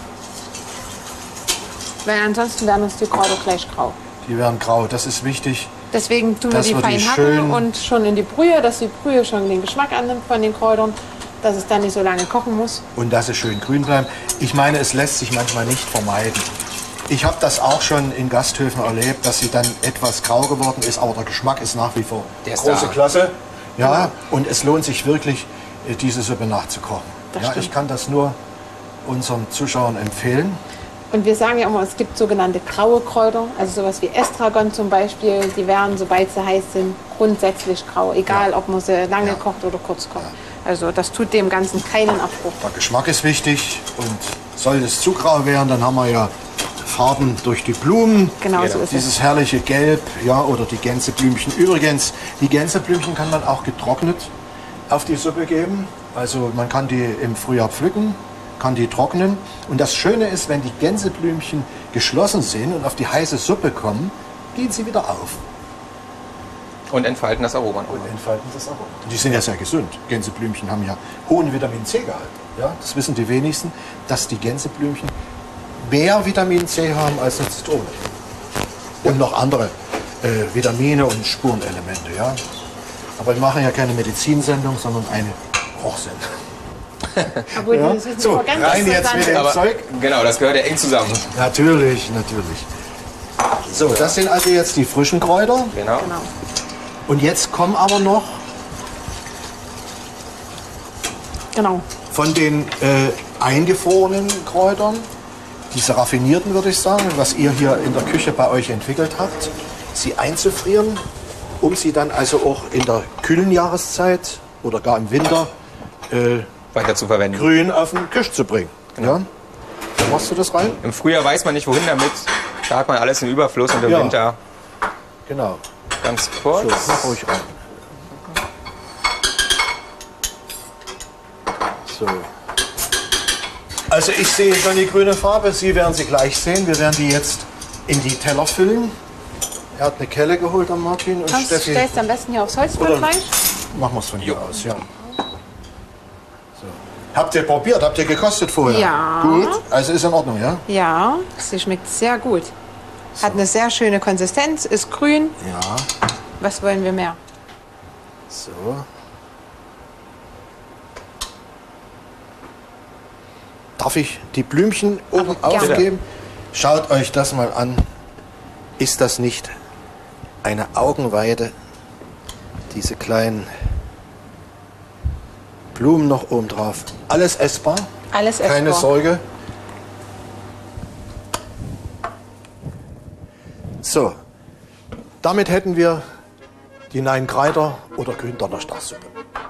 Weil ansonsten werden uns die Kräuter gleich grau. Die werden grau, das ist wichtig. Deswegen tun wir Dass die wir die fein hacken schön- und schon in die Brühe, dass die Brühe schon den Geschmack annimmt von den Kräutern, dass es dann nicht so lange kochen muss. Und dass sie schön grün bleiben. Ich meine, es lässt sich manchmal nicht vermeiden. Ich habe das auch schon in Gasthöfen erlebt, dass sie dann etwas grau geworden ist, aber der Geschmack ist nach wie vor Der ist große da. Klasse. Ja, und es lohnt sich wirklich, äh, diese Suppe nachzukochen. Das Ja, stimmt. ich kann das nur unseren Zuschauern empfehlen. Und wir sagen ja immer, es gibt sogenannte graue Kräuter, also sowas wie Estragon zum Beispiel, die werden, sobald sie heiß sind, grundsätzlich grau, egal ob man sie lange kocht oder kurz kocht. Also das tut dem Ganzen keinen Abbruch. Der Geschmack ist wichtig und soll es zu grau werden, dann haben wir ja Farben durch die Blumen. Genau, so ist es. Dieses herrliche Gelb, ja, oder die Gänseblümchen. Übrigens, die Gänseblümchen kann man auch getrocknet auf die Suppe geben. Also man kann die im Frühjahr pflücken, kann die trocknen. Und das Schöne ist, wenn die Gänseblümchen geschlossen sind und auf die heiße Suppe kommen, gehen sie wieder auf. Und entfalten das Aroma. Und entfalten das Aroma. Die sind ja sehr gesund. Gänseblümchen haben ja hohen Vitamin C-Gehalt. Ja, das wissen die wenigsten, dass die Gänseblümchen mehr Vitamin C haben als eine Zitrone. Und noch andere äh, Vitamine und Spurenelemente. Ja. Aber wir machen ja keine Medizinsendung, sondern eine Kochsendung. Obwohl, Ja. das ist So, aber ganz rein jetzt interessant. mit dem Aber Zeug. genau, das gehört ja eng zusammen. Natürlich, natürlich. So, das sind also jetzt die frischen Kräuter. Genau. Genau. Und jetzt kommen aber noch Genau. von den äh, eingefrorenen Kräutern, diese raffinierten, würde ich sagen, was ihr hier in der Küche bei euch entwickelt habt, sie einzufrieren, um sie dann also auch in der kühlen Jahreszeit oder gar im Winter äh, weiter zu verwenden. grün auf den Tisch zu bringen. Genau. Ja? Dann machst du das rein? Im Frühjahr weiß man nicht, wohin damit. Da hat man alles im Überfluss und im Ja. Winter Genau. ganz kurz. So, mach ruhig rein. So. Also ich sehe schon die grüne Farbe, Sie werden sie gleich sehen. Wir werden die jetzt in die Teller füllen. Er hat eine Kelle geholt am Martin und Kommst, Steffi. stellst du am besten hier aufs Holzbrett Oder- rein. Machen wir es von hier aus, ja. So. Habt ihr probiert? Habt ihr gekostet vorher? Ja. Gut, also ist in Ordnung, ja? Ja, sie schmeckt sehr gut. Hat eine sehr schöne Konsistenz, ist grün. Ja. Was wollen wir mehr? So. Darf ich die Blümchen oben gerne. ausgeben? Schaut euch das mal an. Ist das nicht eine Augenweide? Diese kleinen Blumen noch oben drauf. Alles essbar. Alles essbar. Keine Sorge. So, damit hätten wir die Nein-Kreider oder Gründonnerstagsuppe.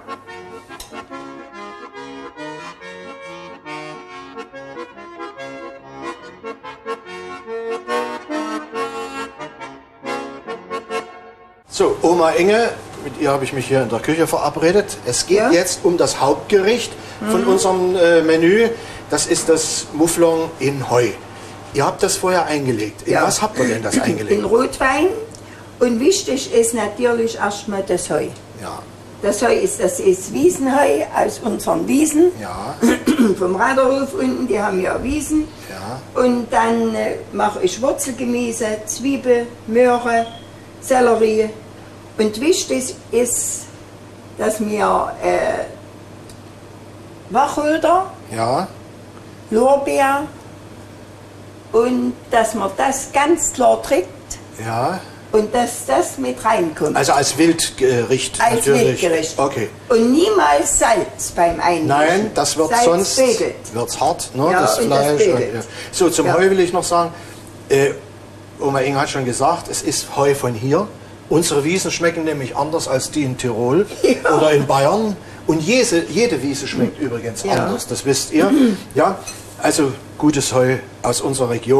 So, Oma Inge, mit ihr habe ich mich hier in der Küche verabredet. Es geht Ja? jetzt um das Hauptgericht von Mhm. unserem äh, Menü. Das ist das Mouflon in Heu. Ihr habt das vorher eingelegt. In Ja. was habt ihr denn das In eingelegt? Rotwein. Und wichtig ist natürlich erstmal das Heu. Ja. Das Heu ist, das ist Wiesenheu aus unseren Wiesen. Ja. Vom Reiterhof unten, die haben ja Wiesen. Ja. Und dann äh, mache ich Wurzelgemüse, Zwiebel, Möhre, Sellerie. Und wichtig ist, dass wir äh, Wacholder, Ja. Lorbeer und dass man das ganz klar trägt Ja. und dass das mit reinkommt. Also als Wildgericht Als natürlich. Wildgericht. Okay. Und niemals Salz beim Einlegen. Nein, das wird Salz sonst pegelt. wird's hart, ne? Ja, das und das Fleisch. pegelt. ja. So, zum Ja. Heu will ich noch sagen, äh, Oma Inge hat schon gesagt, es ist Heu von hier. Unsere Wiesen schmecken nämlich anders als die in Tirol oder in Bayern. Und jede, jede Wiese schmeckt übrigens Ja. anders, das wisst ihr. Ja, also gutes Heu aus unserer Region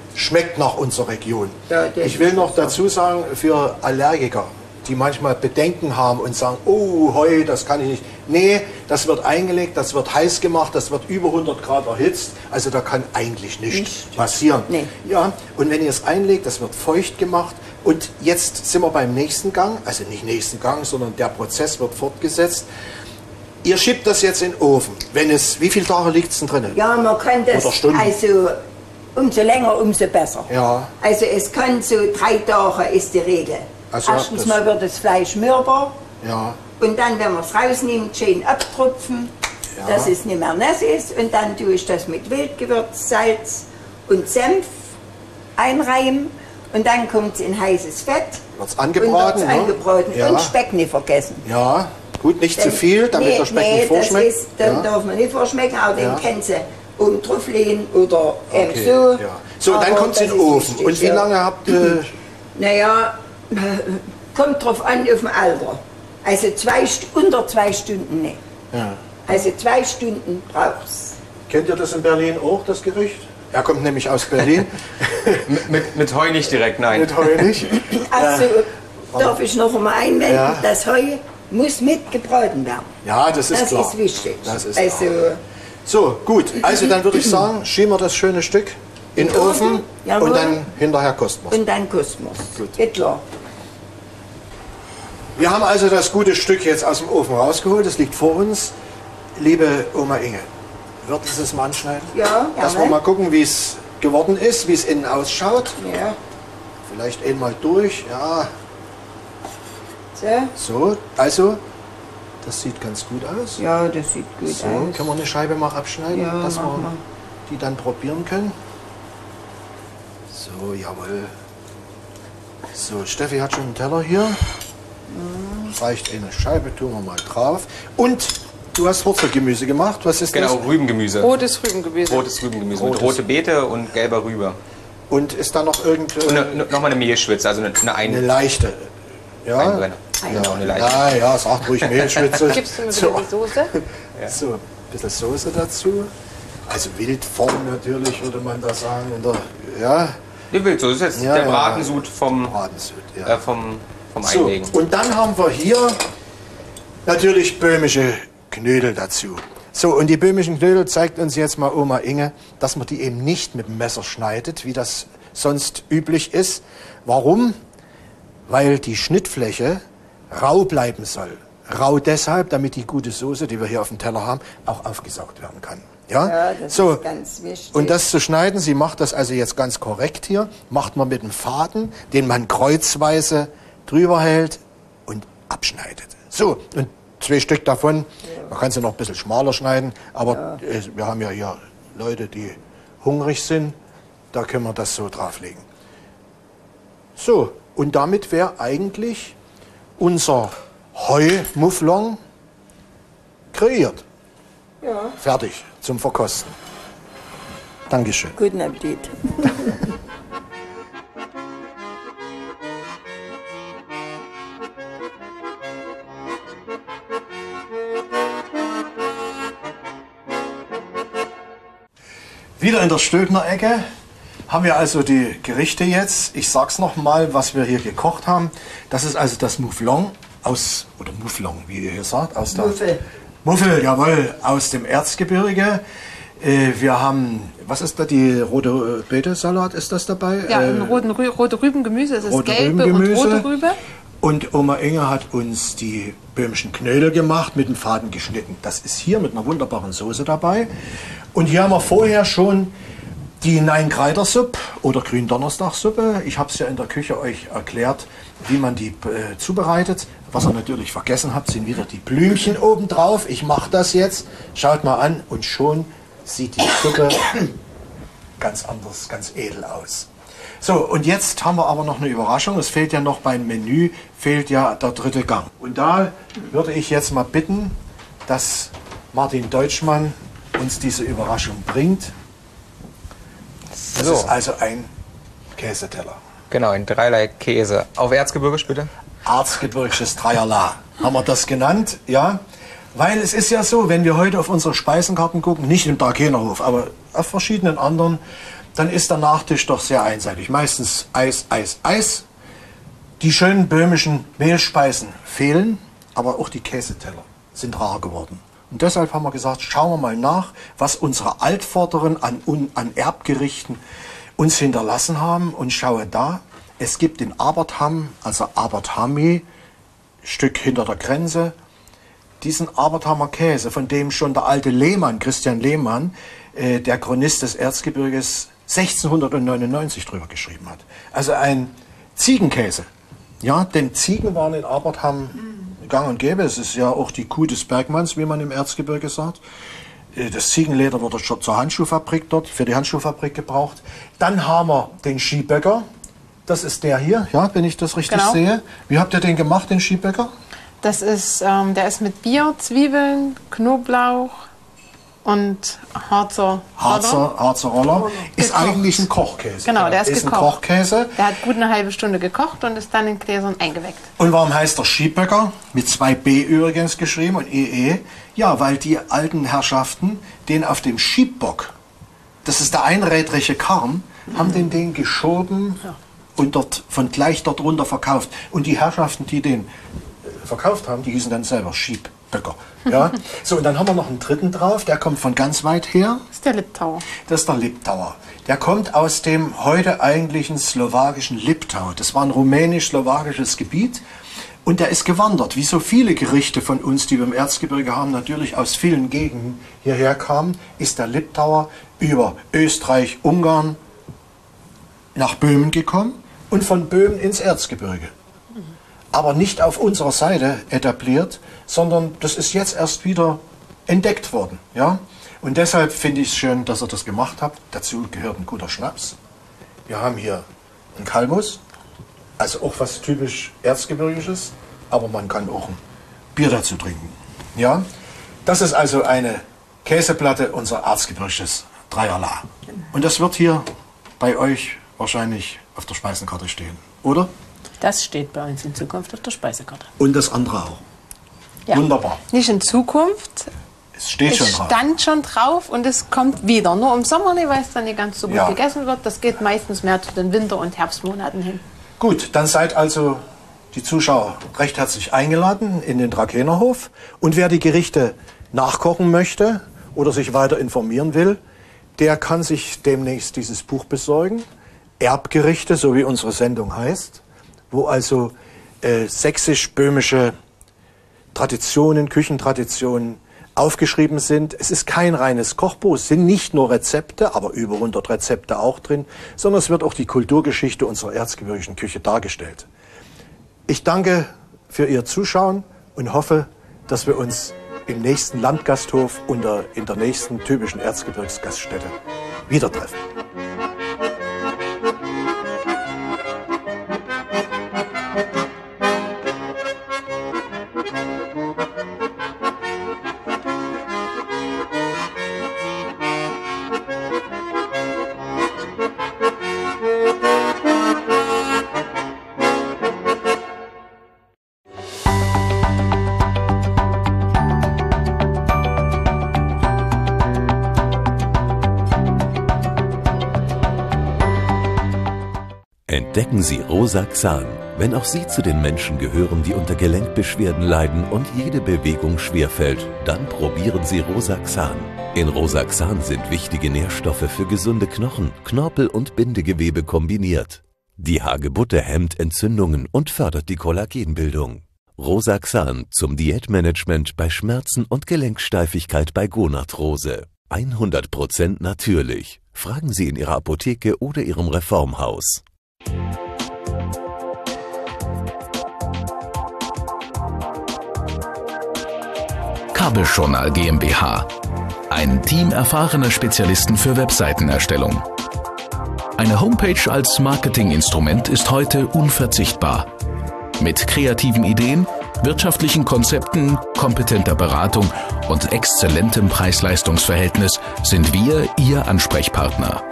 schmeckt nach unserer Region. Ja, ich will noch dazu sagen, für Allergiker, die manchmal Bedenken haben und sagen, oh, Heu, das kann ich nicht. Nee, das wird eingelegt, das wird heiß gemacht, das wird über hundert Grad erhitzt. Also da kann eigentlich nichts nicht passieren. Nee. Ja, und wenn ihr es einlegt, das wird feucht gemacht. Und jetzt sind wir beim nächsten Gang, also nicht nächsten Gang, sondern der Prozess wird fortgesetzt. Ihr schiebt das jetzt in den Ofen. Wenn es, wie viele Tage liegt es denn drin? Ja, man kann das, also umso länger, umso besser. Ja. Also es kann so drei Tage ist die Regel. Also Erstens mal wird das Fleisch mürber. Ja. Und dann, wenn man es rausnimmt, schön abtropfen, ja. dass es nicht mehr nass ist. Und dann tue ich das mit Wildgewürz, Salz und Senf einreiben. Und dann kommt es in heißes Fett. Wird es angebraten, und, ne? angebraten. Ja. Und Speck nicht vergessen. Ja, gut, nicht Denn, zu viel, damit nee, der Speck nee, nicht vorschmeckt. Das ist, dann ja. darf man nicht vorschmecken, aber ja. den können Sie oben drauf legen oder okay. eben so. Ja. So, aber dann kommt es in den Ofen. Wichtig, und wie ja. lange habt ihr... Naja, kommt drauf an, auf dem Alter. Also zwei, unter zwei Stunden nicht. Ja. Also zwei Stunden braucht's. Kennt ihr das in Berlin auch, das Gericht? Er kommt nämlich aus Berlin. mit, mit, mit Heu nicht direkt, nein. Mit Heu nicht? Also, darf ich noch einmal einwenden, ja. das Heu muss mit gebraten werden. Ja, das ist das klar. Das ist wichtig. Das ist also, klar. So, gut. Also dann würde ich sagen, schieben wir das schöne Stück in den Ofen Jawohl. und dann hinterher kosten wir es. Und dann kosten wir es. Gut. Geht klar. Wir haben also das gute Stück jetzt aus dem Ofen rausgeholt. Das liegt vor uns. Liebe Oma Inge, wird Sie es mal anschneiden? Ja, dass wir mal gucken, wie es geworden ist, wie es innen ausschaut. Ja. Vielleicht einmal durch, ja. So. So, also, das sieht ganz gut aus. Ja, das sieht gut so, aus. Können wir eine Scheibe mal abschneiden, ja, dass wir mal. die dann probieren können? So, jawohl. So, Steffi hat schon einen Teller hier. Mhm. Reicht eine Scheibe, tun wir mal drauf. Und du hast Wurzelgemüse gemacht. Was ist genau, das? Genau, Rübengemüse. Rotes Rübengemüse. Rotes Rübengemüse Rotes. mit rote Beete und gelber Rübe. Und ist da noch irgend... Und eine, nochmal eine Mehlschwitze, also eine, eine, ein eine leichte. Ja? Einbrenner. Genau, eine leichte. Ja, ja, sag ruhig Mehlschwitze. Gibst du mir so. die Soße? Ja. So, ein bisschen Soße dazu. Also Wildform natürlich, würde man da sagen. In der, ja. Die Wildsoße ist jetzt ja, der ja. Bratensud vom, Bratensud, ja. äh, vom, vom so, Einlegen. Und dann haben wir hier natürlich böhmische Knödel dazu. So, und die böhmischen Knödel zeigt uns jetzt mal Oma Inge, dass man die eben nicht mit dem Messer schneidet, wie das sonst üblich ist. Warum? Weil die Schnittfläche rau bleiben soll. Rau deshalb, damit die gute Soße, die wir hier auf dem Teller haben, auch aufgesaugt werden kann. Ja, ja das so. ist ganz wichtig. Und das zu schneiden, sie macht das also jetzt ganz korrekt hier, macht man mit einem Faden, den man kreuzweise drüber hält und abschneidet. So, und zwei Stück davon, ja. Man kann sie noch ein bisschen schmaler schneiden, aber ja. äh, wir haben ja hier Leute, die hungrig sind, da können wir das so drauflegen. So, und damit wäre eigentlich unser Heu-Mouflon kreiert. Ja. Fertig zum Verkosten. Dankeschön. Guten Appetit. Wieder in der Stöbner-Ecke haben wir also die Gerichte jetzt. Ich sag's noch mal, was wir hier gekocht haben. Das ist also das Mouflon aus, oder Mouflon, wie ihr hier sagt, aus der Muffel. Muffel, jawohl, aus dem Erzgebirge. Äh, wir haben, was ist da, die rote Beete-Salat, ist das dabei? Ja, äh, roten, rote Rübengemüse, es ist rote gelbe Rübengemüse. und rote Rübe. Und Oma Inge hat uns die böhmischen Knödel gemacht, mit dem Faden geschnitten. Das ist hier mit einer wunderbaren Soße dabei. Und hier haben wir vorher schon die Nein-Kreider-Suppe oder Gründonnerstag-Suppe. Ich habe es ja in der Küche euch erklärt, wie man die äh, zubereitet. Was ihr natürlich vergessen habt, sind wieder die Blümchen oben drauf. Ich mache das jetzt. Schaut mal an und schon sieht die Suppe ganz anders, ganz edel aus. So, und jetzt haben wir aber noch eine Überraschung. Es fehlt ja noch beim Menü, fehlt ja der dritte Gang. Und da würde ich jetzt mal bitten, dass Martin Deutschmann uns diese Überraschung bringt. Das so. ist also ein Käseteller. Genau, ein Dreierlei Käse. Auf Erzgebirgisch bitte? Erzgebirgisches Dreierlei. Haben wir das genannt, ja? Weil es ist ja so, wenn wir heute auf unsere Speisenkarten gucken, nicht im Trakehnerhof, aber auf verschiedenen anderen, dann ist der Nachtisch doch sehr einseitig. Meistens Eis, Eis, Eis. Die schönen böhmischen Mehlspeisen fehlen, aber auch die Käseteller sind rar geworden. Und deshalb haben wir gesagt, schauen wir mal nach, was unsere Altvorderen an, an Erbgerichten uns hinterlassen haben. Und schaue da, es gibt in Abertham, also Aberthami, Stück hinter der Grenze, diesen Aberthamer Käse, von dem schon der alte Lehmann, Christian Lehmann, äh, der Chronist des Erzgebirges, sechzehnhundertneunundneunzig drüber geschrieben hat. Also ein Ziegenkäse. Ja, denn Ziegen waren in Abertham gang und gäbe. Es ist ja auch die Kuh des Bergmanns, wie man im Erzgebirge sagt. Das Ziegenleder wurde schon zur Handschuhfabrik dort, für die Handschuhfabrik gebraucht. Dann haben wir den Skiböcker. Das ist der hier, ja, wenn ich das richtig genau. sehe. Wie habt ihr den gemacht, den Skiböcker? Das ist, ähm, der ist mit Bier, Zwiebeln, Knoblauch und Harzer Harzer, Harzer Roller. Ist gekocht. Eigentlich ein Kochkäse. Genau, der ist, ist gekocht. Ein Kochkäse. Der hat gut eine halbe Stunde gekocht und ist dann in Gläsern eingeweckt. Und warum heißt der Skiböcker? Mit zwei B übrigens geschrieben und E E. Ja, weil die alten Herrschaften den auf dem Schiebbock, das ist der einrädrige Karren, mhm. haben den den geschoben ja. und dort, von gleich dort runter verkauft. Und die Herrschaften, die den verkauft haben, die hießen dann selber Skiböcker. Ja? So, und dann haben wir noch einen dritten drauf, der kommt von ganz weit her. Das ist der Liptauer. Das ist der Liptauer. Der kommt aus dem heute eigentlichen slowakischen Liptau. Das war ein rumänisch-slowakisches Gebiet. Und der ist gewandert, wie so viele Gerichte von uns, die wir im Erzgebirge haben, natürlich aus vielen Gegenden hierher kamen, ist der Liptauer über Österreich, Ungarn nach Böhmen gekommen und von Böhmen ins Erzgebirge. Aber nicht auf unserer Seite etabliert, sondern das ist jetzt erst wieder entdeckt worden. Ja? Und deshalb finde ich es schön, dass ihr das gemacht habt. Dazu gehört ein guter Schnaps. Wir haben hier einen Kalmus, also auch was typisch Erzgebirgisches, aber man kann auch ein Bier dazu trinken. Ja? Das ist also eine Käseplatte, unser erzgebirgisches Dreierla. Und das wird hier bei euch wahrscheinlich auf der Speisenkarte stehen, oder? Das steht bei uns in Zukunft auf der Speisekarte. Und das andere auch. Ja. Wunderbar. Nicht in Zukunft. Es steht schon es drauf. stand schon drauf und es kommt wieder. Nur im Sommer nicht, weil es dann nicht ganz so gut ja. gegessen wird. Das geht meistens mehr zu den Winter- und Herbstmonaten hin. Gut, dann seid also die Zuschauer recht herzlich eingeladen in den Drakenerhof. Und wer die Gerichte nachkochen möchte oder sich weiter informieren will, der kann sich demnächst dieses Buch besorgen. Erbgerichte, so wie unsere Sendung heißt, wo also äh, sächsisch-böhmische Traditionen, Küchentraditionen aufgeschrieben sind. Es ist kein reines Kochbuch, es sind nicht nur Rezepte, aber über hundert Rezepte auch drin, sondern es wird auch die Kulturgeschichte unserer erzgebirgischen Küche dargestellt. Ich danke für Ihr Zuschauen und hoffe, dass wir uns im nächsten Landgasthof und in der nächsten typischen Erzgebirgsgaststätte wieder treffen. Entdecken Sie Rosaxan. Wenn auch Sie zu den Menschen gehören, die unter Gelenkbeschwerden leiden und jede Bewegung schwerfällt, dann probieren Sie Rosaxan. In Rosaxan sind wichtige Nährstoffe für gesunde Knochen, Knorpel und Bindegewebe kombiniert. Die Hagebutte hemmt Entzündungen und fördert die Kollagenbildung. Rosaxan zum Diätmanagement bei Schmerzen und Gelenksteifigkeit bei Gonarthrose. hundert Prozent natürlich. Fragen Sie in Ihrer Apotheke oder Ihrem Reformhaus. Kabeljournal GmbH. Ein Team erfahrener Spezialisten für Webseitenerstellung. Eine Homepage als Marketinginstrument ist heute unverzichtbar. Mit kreativen Ideen, wirtschaftlichen Konzepten, kompetenter Beratung und exzellentem Preis-Leistungs-Verhältnis sind wir Ihr Ansprechpartner.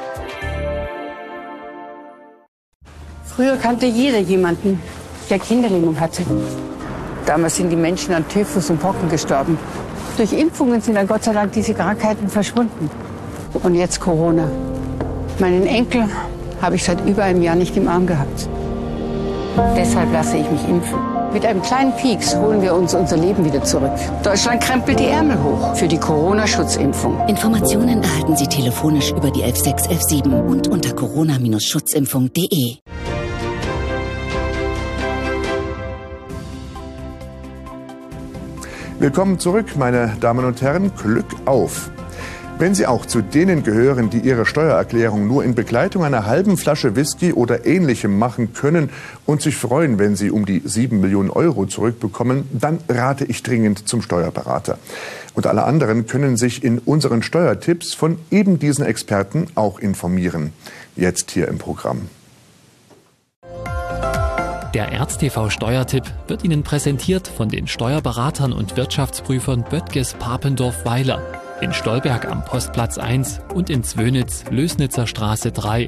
Früher kannte jeder jemanden, der Kinderlähmung hatte. Damals sind die Menschen an Typhus und Pocken gestorben. Durch Impfungen sind dann Gott sei Dank diese Krankheiten verschwunden. Und jetzt Corona. Meinen Enkel habe ich seit über einem Jahr nicht im Arm gehabt. Deshalb lasse ich mich impfen. Mit einem kleinen Pieks holen wir uns unser Leben wieder zurück. Deutschland krempelt die Ärmel hoch für die Corona-Schutzimpfung. Informationen erhalten Sie telefonisch über die elf sechs elf sieben und unter corona Schutzimpfung punkt de. Willkommen zurück, meine Damen und Herren. Glück auf! Wenn Sie auch zu denen gehören, die ihre Steuererklärung nur in Begleitung einer halben Flasche Whisky oder Ähnlichem machen können und sich freuen, wenn Sie um die sieben Millionen Euro zurückbekommen, dann rate ich dringend zum Steuerberater. Und alle anderen können sich in unseren Steuertipps von eben diesen Experten auch informieren. Jetzt hier im Programm. Der E R Z T V Steuertipp wird Ihnen präsentiert von den Steuerberatern und Wirtschaftsprüfern Böttges Papendorf-Weiler in Stolberg am Postplatz eins und in Zwönitz, Lößnitzer Straße drei.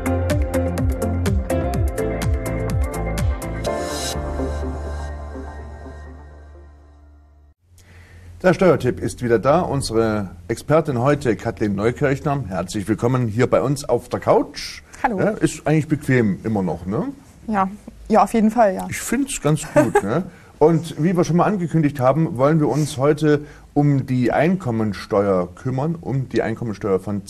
Der Steuertipp ist wieder da. Unsere Expertin heute, Kathleen Neukirchner. Herzlich willkommen hier bei uns auf der Couch. Hallo. Ja, ist eigentlich bequem immer noch, ne? Ja, ja, auf jeden Fall, ja. Ich finde es ganz gut, ne? Und wie wir schon mal angekündigt haben, wollen wir uns heute um die Einkommensteuer kümmern, um die Einkommensteuer von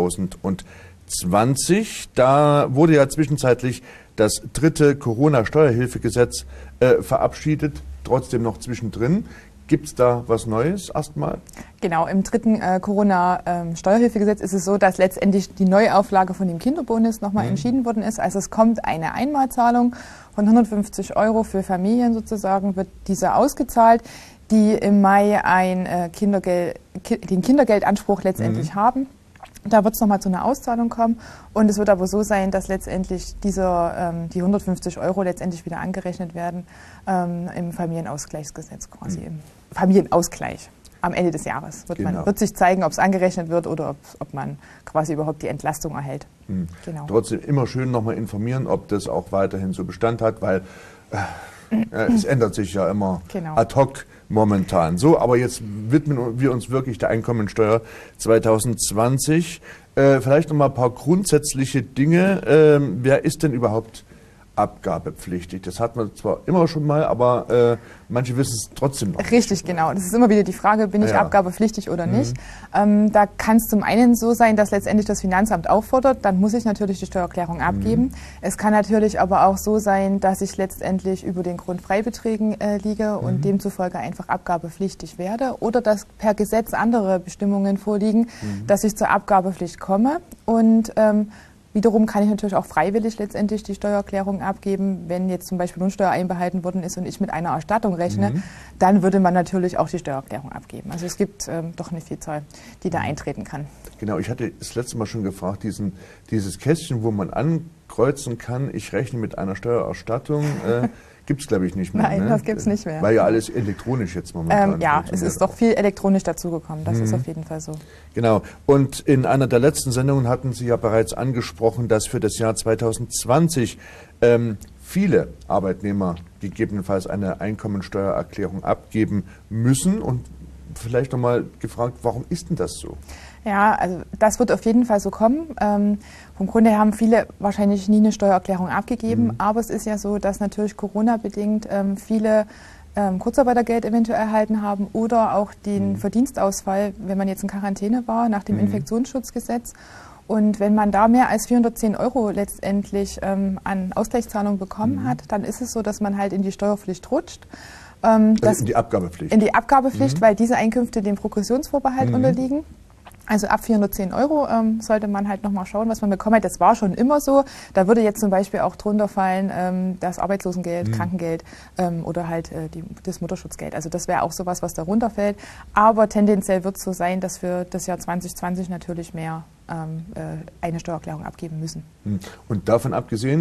zweitausendzwanzig. Da wurde ja zwischenzeitlich das dritte Corona-Steuerhilfegesetz äh, verabschiedet, trotzdem noch zwischendrin. Gibt es da was Neues erstmal? Genau, im dritten äh, Corona-Steuerhilfegesetz ähm, ist es so, dass letztendlich die Neuauflage von dem Kinderbonus nochmal mhm. entschieden worden ist. Also es kommt eine Einmalzahlung von hundertfünfzig Euro für Familien sozusagen, wird diese ausgezahlt, die im Mai ein, äh, Kindergeld, ki den Kindergeldanspruch letztendlich mhm. haben. Da wird es nochmal zu einer Auszahlung kommen und es wird aber so sein, dass letztendlich dieser, ähm, die hundertfünfzig Euro letztendlich wieder angerechnet werden ähm, im Familienausgleichsgesetz quasi, mhm. im Familienausgleich am Ende des Jahres. Wird, genau. man, wird sich zeigen, ob es angerechnet wird oder ob, ob man quasi überhaupt die Entlastung erhält. Mhm. Genau. Trotzdem immer schön nochmal informieren, ob das auch weiterhin so Bestand hat, weil äh, äh, es ändert sich ja immer genau. ad hoc momentan. So, aber jetzt widmen wir uns wirklich der Einkommensteuer zweitausendzwanzig. Äh, vielleicht noch mal ein paar grundsätzliche Dinge. Ähm, wer ist denn überhaupt abgabepflichtig? Das hat man zwar immer schon mal, aber äh, manche wissen es trotzdem noch. Richtig, genau. Das ist immer wieder die Frage, bin ich ja. abgabepflichtig oder nicht? Mhm. Ähm, da kann es zum einen so sein, dass letztendlich das Finanzamt auffordert, dann muss ich natürlich die Steuererklärung abgeben. Mhm. Es kann natürlich aber auch so sein, dass ich letztendlich über den Grundfreibeträgen äh, liege und mhm. demzufolge einfach abgabepflichtig werde oder dass per Gesetz andere Bestimmungen vorliegen, mhm. dass ich zur Abgabepflicht komme und ähm, wiederum kann ich natürlich auch freiwillig letztendlich die Steuererklärung abgeben. Wenn jetzt zum Beispiel Lohnsteuer einbehalten worden ist und ich mit einer Erstattung rechne, mhm. dann würde man natürlich auch die Steuererklärung abgeben. Also es gibt ähm, doch eine Vielzahl, die da eintreten kann. Genau, ich hatte das letzte Mal schon gefragt, diesen, dieses Kästchen, wo man ankreuzen kann, ich rechne mit einer Steuererstattung, äh, gibt es, glaube ich, nicht mehr. Nein, ne? das gibt es nicht mehr. Weil ja alles elektronisch jetzt momentan. Ähm, ja, es ist doch viel elektronisch dazugekommen. Das mhm. ist auf jeden Fall so. Genau. Und in einer der letzten Sendungen hatten Sie ja bereits angesprochen, dass für das Jahr zweitausendzwanzig ähm, viele Arbeitnehmer gegebenenfalls eine Einkommensteuererklärung abgeben müssen. Und vielleicht noch mal gefragt, warum ist denn das so? Ja, also das wird auf jeden Fall so kommen. Ähm, vom Grunde her haben viele wahrscheinlich nie eine Steuererklärung abgegeben, mhm. aber es ist ja so, dass natürlich Corona-bedingt ähm, viele ähm, Kurzarbeitergeld eventuell erhalten haben oder auch den mhm. Verdienstausfall, wenn man jetzt in Quarantäne war, nach dem mhm. Infektionsschutzgesetz. Und wenn man da mehr als vierhundertzehn Euro letztendlich ähm, an Ausgleichszahlungen bekommen mhm. hat, dann ist es so, dass man halt in die Steuerpflicht rutscht. Ähm, also in die Abgabepflicht? In die Abgabepflicht, mhm. weil diese Einkünfte dem Progressionsvorbehalt mhm. unterliegen. Also ab vierhundertzehn Euro ähm, sollte man halt nochmal schauen, was man bekommen hat. Das war schon immer so. Da würde jetzt zum Beispiel auch drunter fallen ähm, das Arbeitslosengeld, mhm. Krankengeld ähm, oder halt äh, die, das Mutterschutzgeld. Also das wäre auch sowas, was darunter fällt. Aber tendenziell wird es so sein, dass wir das Jahr zwanzig zwanzig natürlich mehr ähm, äh, eine Steuererklärung abgeben müssen. Und davon abgesehen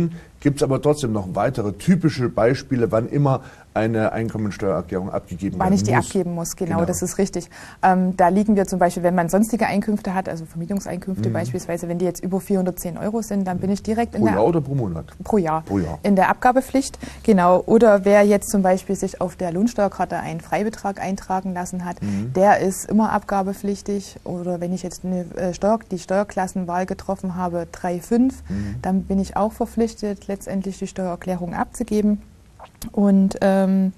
Gibt es aber trotzdem noch weitere typische Beispiele, wann immer eine Einkommensteuererklärung abgegeben werden Wann ich die muss? abgeben muss, genau, Genau. das ist richtig. Ähm, da liegen wir zum Beispiel, wenn man sonstige Einkünfte hat, also Vermietungseinkünfte Mhm. beispielsweise, wenn die jetzt über vierhundertzehn Euro sind, dann bin ich direkt in Pro der Jahr oder pro Monat? Pro Jahr. Pro Jahr. In der Abgabepflicht, genau. Oder wer jetzt zum Beispiel sich auf der Lohnsteuerkarte einen Freibetrag eintragen lassen hat, Mhm. der ist immer abgabepflichtig. Oder wenn ich jetzt eine, äh, Steuer, die Steuerklassenwahl getroffen habe, drei fünf, Mhm. dann bin ich auch verpflichtet, letztendlich die Steuererklärung abzugeben. Und ähm,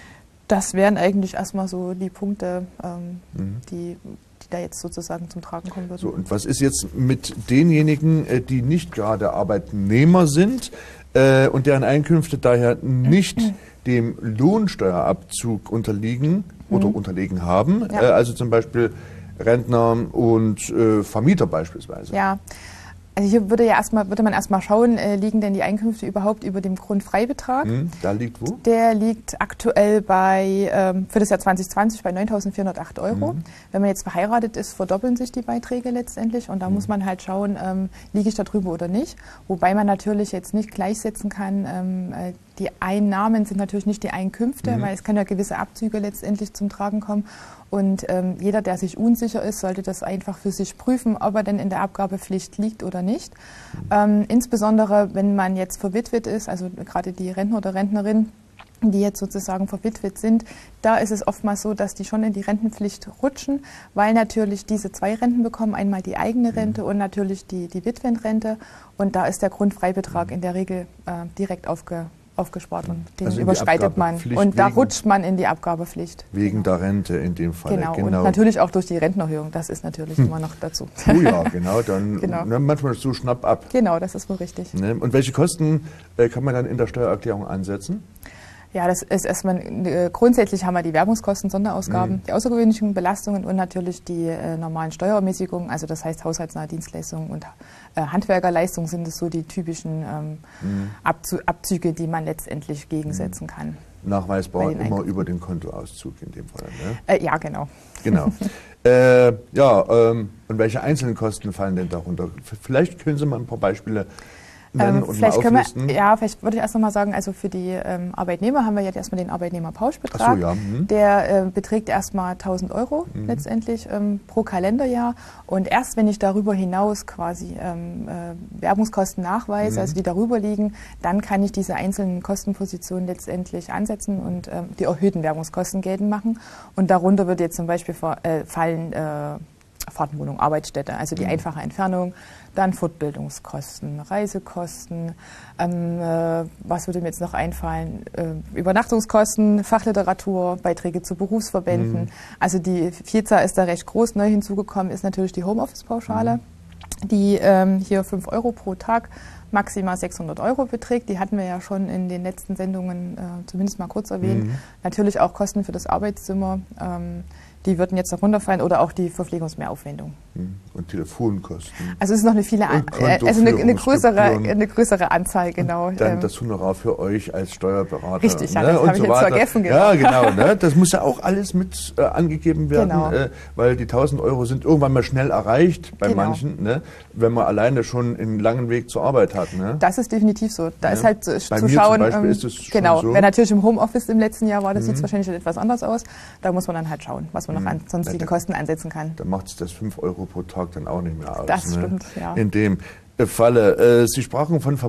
das wären eigentlich erstmal so die Punkte, ähm, Mhm. die, die da jetzt sozusagen zum Tragen kommen würden. So, und was ist jetzt mit denjenigen, äh, die nicht gerade Arbeitnehmer sind äh, und deren Einkünfte daher nicht dem Lohnsteuerabzug unterliegen oder Mhm. unterlegen haben? Ja. Äh, also zum Beispiel Rentner und äh, Vermieter beispielsweise. Ja, also hier würde, ja erstmal, würde man erstmal schauen, äh, liegen denn die Einkünfte überhaupt über dem Grundfreibetrag? Hm, da liegt wo? Der liegt aktuell bei, ähm, für das Jahr zwanzig zwanzig bei neuntausendvierhundertacht Euro. Mhm. Wenn man jetzt verheiratet ist, verdoppeln sich die Beiträge letztendlich und da Mhm. muss man halt schauen, ähm, liege ich da drüber oder nicht. Wobei man natürlich jetzt nicht gleichsetzen kann, ähm, äh, die Einnahmen sind natürlich nicht die Einkünfte, Mhm. weil es können ja gewisse Abzüge letztendlich zum Tragen kommen. Und ähm, jeder, der sich unsicher ist, sollte das einfach für sich prüfen, ob er denn in der Abgabepflicht liegt oder nicht. Ähm, insbesondere, wenn man jetzt verwitwet ist, also gerade die Rentner oder Rentnerin, die jetzt sozusagen verwitwet sind, da ist es oftmals so, dass die schon in die Rentenpflicht rutschen, weil natürlich diese zwei Renten bekommen, einmal die eigene Rente und natürlich die, die Witwenrente. Und da ist der Grundfreibetrag in der Regel äh, direkt aufge, aufgespart und den Also in die überschreitet man. Abgabepflicht Und da wegen- rutscht man in die Abgabepflicht. Wegen der Rente in dem Fall. Genau. Und natürlich auch durch die Rentenerhöhung, das ist natürlich Hm. immer noch dazu. Oh ja, genau. Dann Genau. Ne, manchmal so schnapp ab. Genau, das ist wohl richtig. Ne? Und welche Kosten äh, kann man dann in der Steuererklärung ansetzen? Ja, das ist erstmal, äh, grundsätzlich haben wir die Werbungskosten, Sonderausgaben, Mhm. die außergewöhnlichen Belastungen und natürlich die äh, normalen Steuerermäßigungen, also das heißt haushaltsnahe Dienstleistungen und äh, Handwerkerleistungen sind es so die typischen ähm, Mhm. Abzu Abzüge, die man letztendlich gegensetzen kann. Nachweisbar Bei den immer Einkünften. über den Kontoauszug in dem Fall. Ne? Äh, ja, genau. Genau. äh, ja, ähm, und welche einzelnen Kosten fallen denn darunter? V- Vielleicht können Sie mal ein paar Beispiele nennen Ähm, und mal vielleicht können auflisten. wir, ja, vielleicht würde ich erst noch mal sagen, also für die ähm, Arbeitnehmer haben wir jetzt erstmal den Arbeitnehmerpauschbetrag. Ach so, ja, mhm. Der äh, beträgt erstmal tausend Euro Mhm. letztendlich ähm, pro Kalenderjahr. Und erst wenn ich darüber hinaus quasi ähm, äh, Werbungskosten nachweise, Mhm. also die darüber liegen, dann kann ich diese einzelnen Kostenpositionen letztendlich ansetzen und ähm, die erhöhten Werbungskosten geltend machen. Und darunter wird jetzt zum Beispiel fa- äh, fallen äh, Fahrtenwohnung, Arbeitsstätte, also die Mhm. einfache Entfernung, dann Fortbildungskosten, Reisekosten, ähm, äh, was würde mir jetzt noch einfallen, äh, Übernachtungskosten, Fachliteratur, Beiträge zu Berufsverbänden. Mhm. Also die Vielzahl ist da recht groß. Neu hinzugekommen ist natürlich die Homeoffice-Pauschale, die ähm, hier fünf Euro pro Tag, maximal sechshundert Euro beträgt. Die hatten wir ja schon in den letzten Sendungen äh, zumindest mal kurz erwähnt. Mhm. Natürlich auch Kosten für das Arbeitszimmer. Ähm, die würden jetzt darunter fallen oder auch die Verpflegungsmehraufwendung. Und Telefonkosten. Also es ist noch eine viele, Und äh, also eine, eine größere, Kontoführungsgebühren. eine größere Anzahl, genau. Dann ähm, das Honorar für euch als Steuerberater. Richtig, ja, ne, das und habe ich so jetzt weiter. vergessen, genau. Ja, genau. Ne? Das muss ja auch alles mit äh, angegeben werden, Genau. äh, weil die tausend Euro sind irgendwann mal schnell erreicht bei Genau. manchen, ne? wenn man alleine schon einen langen Weg zur Arbeit hat. Ne? Das ist definitiv so. Da Ja. ist halt zu, Bei zu mir schauen. zum Beispiel ähm, ist es schon genau. so. Wer natürlich im Homeoffice im letzten Jahr war, das Mhm. sieht es wahrscheinlich etwas anders aus. Da muss man dann halt schauen, was man noch Mhm. an sonstigen Ja, da- Kosten ansetzen kann. Da macht es das fünf Euro pro Tag dann auch nicht mehr aus. Das ne? stimmt, ja. In dem äh, Falle. Äh, Sie sprachen von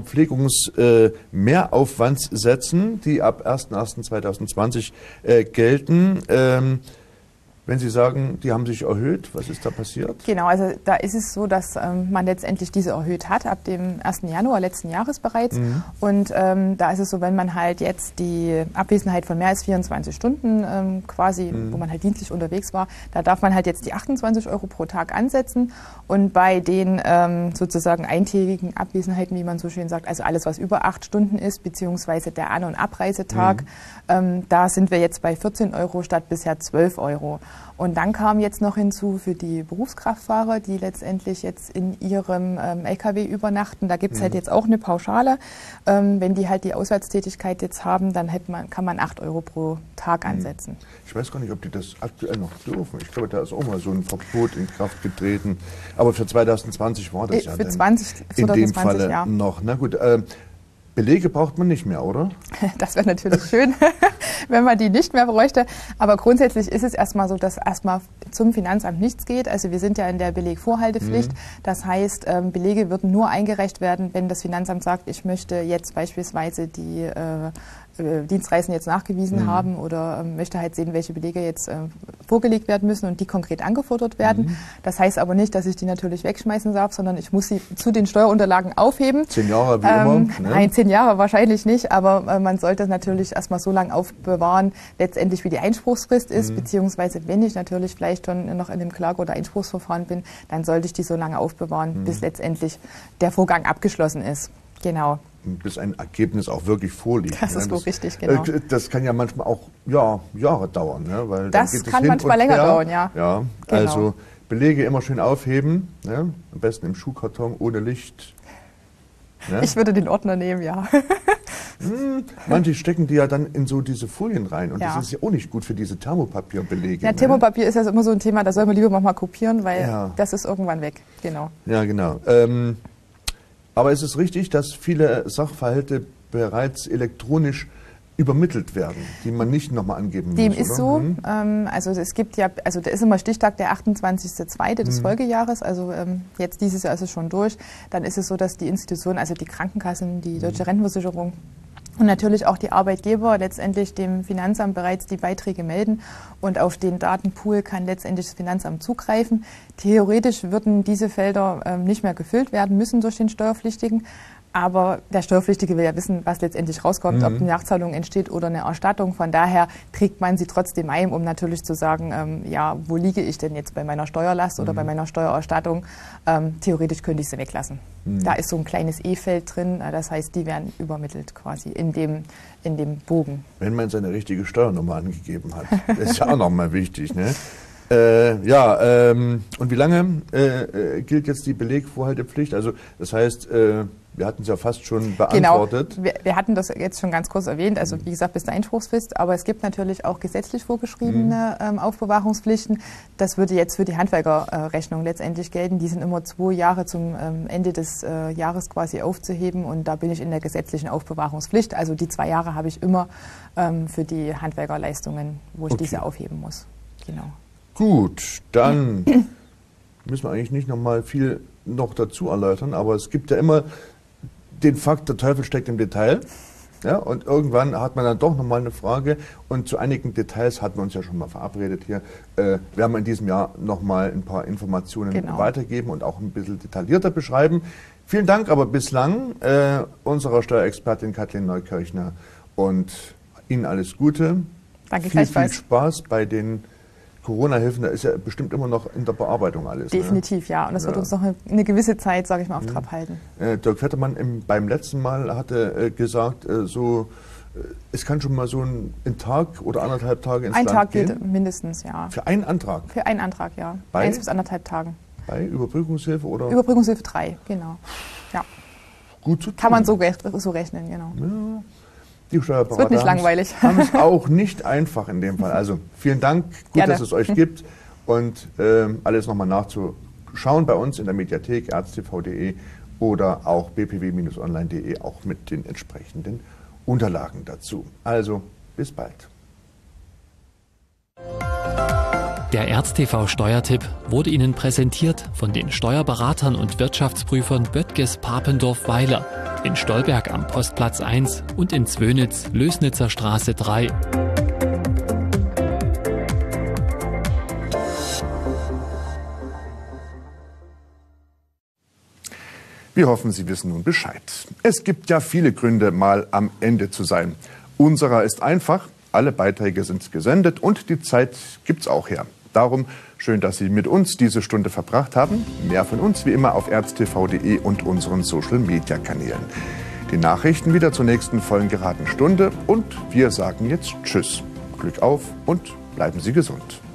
Verpflegungs-Mehraufwandssätzen, die ab erster erster zweitausendzwanzig äh, gelten. Ähm, Wenn Sie sagen, die haben sich erhöht, was ist da passiert? Genau, also da ist es so, dass ähm, man letztendlich diese erhöht hat, ab dem ersten Januar letzten Jahres bereits. Mhm. Und ähm, da ist es so, wenn man halt jetzt die Abwesenheit von mehr als vierundzwanzig Stunden ähm, quasi, Mhm. wo man halt dienstlich unterwegs war, da darf man halt jetzt die achtundzwanzig Euro pro Tag ansetzen. Und bei den ähm, sozusagen eintägigen Abwesenheiten, wie man so schön sagt, also alles, was über acht Stunden ist, beziehungsweise der An- und Abreisetag, Mhm. ähm, da sind wir jetzt bei vierzehn Euro statt bisher zwölf Euro. Und dann kam jetzt noch hinzu für die Berufskraftfahrer, die letztendlich jetzt in ihrem ähm, L K W übernachten. Da gibt es Mhm. halt jetzt auch eine Pauschale. Ähm, wenn die halt die Auswärtstätigkeit jetzt haben, dann hätte man, kann man acht Euro pro Tag ansetzen. Ich weiß gar nicht, ob die das aktuell noch dürfen. Ich glaube, da ist auch mal so ein Verbot in Kraft getreten. Aber für zweitausendzwanzig war das Äh, ja für dann zwanzig, in dem zwanzig zwanzig, Falle ja. noch. Na gut, äh, Belege braucht man nicht mehr, oder? Das wäre natürlich schön, wenn man die nicht mehr bräuchte. Aber grundsätzlich ist es erstmal so, dass erstmal zum Finanzamt nichts geht. Also wir sind ja in der Belegvorhaltepflicht. Mhm. Das heißt, ähm, Belege würden nur eingereicht werden, wenn das Finanzamt sagt, ich möchte jetzt beispielsweise die äh, Dienstreisen jetzt nachgewiesen mhm. haben oder ähm, möchte halt sehen, welche Belege jetzt äh, vorgelegt werden müssen und die konkret angefordert werden. Mhm. Das heißt aber nicht, dass ich die natürlich wegschmeißen darf, sondern ich muss sie zu den Steuerunterlagen aufheben. Zehn Jahre wie ähm, immer? Ne? Nein, zehn Jahre wahrscheinlich nicht, aber äh, man sollte es natürlich erstmal so lange aufbewahren, letztendlich wie die Einspruchsfrist ist, mhm. beziehungsweise wenn ich natürlich vielleicht schon noch in dem Klage- oder Einspruchsverfahren bin, dann sollte ich die so lange aufbewahren, mhm. bis letztendlich der Vorgang abgeschlossen ist. Genau. Bis ein Ergebnis auch wirklich vorliegt. Das ne? ist wohl das, richtig, genau. Äh, das kann ja manchmal auch ja, Jahre dauern. Ne? Weil das dann geht kann es manchmal länger her. dauern, ja. ja genau. Also Belege immer schön aufheben, ne? Am besten im Schuhkarton ohne Licht. Ne? Ich würde den Ordner nehmen, ja. Hm, manche stecken die ja dann in so diese Folien rein und ja. das ist ja auch nicht gut für diese Thermopapierbelege. Ja, ne? Thermopapier ist ja immer so ein Thema, da soll man lieber mal kopieren, weil ja. das ist irgendwann weg. Genau. Ja, genau. Ähm, aber es ist richtig, dass viele Sachverhalte bereits elektronisch übermittelt werden, die man nicht nochmal angeben Dem muss. Dem ist oder? so. Mhm. Ähm, also es gibt ja, also da ist immer Stichtag der achtundzwanzigste zweite des mhm. Folgejahres. Also ähm, jetzt dieses Jahr ist es schon durch. Dann ist es so, dass die Institutionen, also die Krankenkassen, die Deutsche mhm. Rentenversicherung und natürlich auch die Arbeitgeber letztendlich dem Finanzamt bereits die Beiträge melden und auf den Datenpool kann letztendlich das Finanzamt zugreifen. Theoretisch würden diese Felder ähm, nicht mehr gefüllt werden müssen durch den Steuerpflichtigen. Aber der Steuerpflichtige will ja wissen, was letztendlich rauskommt, mhm. ob eine Nachzahlung entsteht oder eine Erstattung. Von daher trägt man sie trotzdem ein, um natürlich zu sagen, ähm, ja, wo liege ich denn jetzt bei meiner Steuerlast mhm. oder bei meiner Steuererstattung? Ähm, theoretisch könnte ich sie weglassen. Mhm. Da ist so ein kleines E-Feld drin, das heißt, die werden übermittelt quasi in dem, in dem Bogen. Wenn man seine richtige Steuernummer angegeben hat, das ist ja auch nochmal wichtig, ne? Äh, ja, ähm, und wie lange äh, gilt jetzt die Belegvorhaltepflicht? Also das heißt, äh, wir hatten es ja fast schon beantwortet. Genau, wir, wir hatten das jetzt schon ganz kurz erwähnt, also wie gesagt bis zur Einspruchsfrist, aber es gibt natürlich auch gesetzlich vorgeschriebene mhm. ähm, Aufbewahrungspflichten. Das würde jetzt für die Handwerkerrechnung äh, letztendlich gelten. Die sind immer zwei Jahre zum ähm, Ende des äh, Jahres quasi aufzuheben und da bin ich in der gesetzlichen Aufbewahrungspflicht. Also die zwei Jahre habe ich immer ähm, für die Handwerkerleistungen, wo ich okay. diese aufheben muss. Genau. Gut, dann müssen wir eigentlich nicht noch mal viel noch dazu erläutern, aber es gibt ja immer den Fakt, der Teufel steckt im Detail. Ja, und irgendwann hat man dann doch noch mal eine Frage und zu einigen Details hatten wir uns ja schon mal verabredet hier. Äh, werden wir in diesem Jahr noch mal ein paar Informationen genau. weitergeben und auch ein bisschen detaillierter beschreiben. Vielen Dank aber bislang äh, unserer Steuerexpertin Kathleen Neukirchner und Ihnen alles Gute. Danke, viel, viel Spaß bei den Corona-Hilfen, da ist ja bestimmt immer noch in der Bearbeitung alles. Definitiv, ne? ja. Und das ja. wird uns noch eine, eine gewisse Zeit, sage ich mal, auf Trab mhm. halten. Äh, Dirk Vettermann im, beim letzten Mal hatte äh, gesagt, äh, so, äh, es kann schon mal so ein, ein Tag oder anderthalb Tage ins ein Land Tag gehen. geht mindestens, ja. Für einen Antrag? Für einen Antrag, ja. Bei? Eins bis anderthalb Tagen. Bei Überbrückungshilfe oder? Überbrückungshilfe drei, genau. Ja. Gut zu tun. Kann man so, so rechnen, genau. Ja. Die Steuerberater es wird nicht langweilig. haben es auch nicht einfach in dem Fall. Also vielen Dank, gut, Gerne. dass es euch gibt. Und ähm, alles nochmal nachzuschauen bei uns in der Mediathek erztv punkt de oder auch b p w Bindestrich online punkt de, auch mit den entsprechenden Unterlagen dazu. Also bis bald. Der ErzTV Steuertipp wurde Ihnen präsentiert von den Steuerberatern und Wirtschaftsprüfern Böttges Papendorf Weiler in Stolberg am Postplatz eins und in Zwönitz Lößnitzer Straße drei. Wir hoffen, Sie wissen nun Bescheid. Es gibt ja viele Gründe, mal am Ende zu sein. Unserer ist einfach, alle Beiträge sind gesendet und die Zeit gibt's auch her. Darum schön, dass Sie mit uns diese Stunde verbracht haben. Mehr von uns wie immer auf erztv punkt de und unseren Social-Media-Kanälen. Die Nachrichten wieder zur nächsten vollen geraden Stunde und wir sagen jetzt Tschüss. Glück auf und bleiben Sie gesund.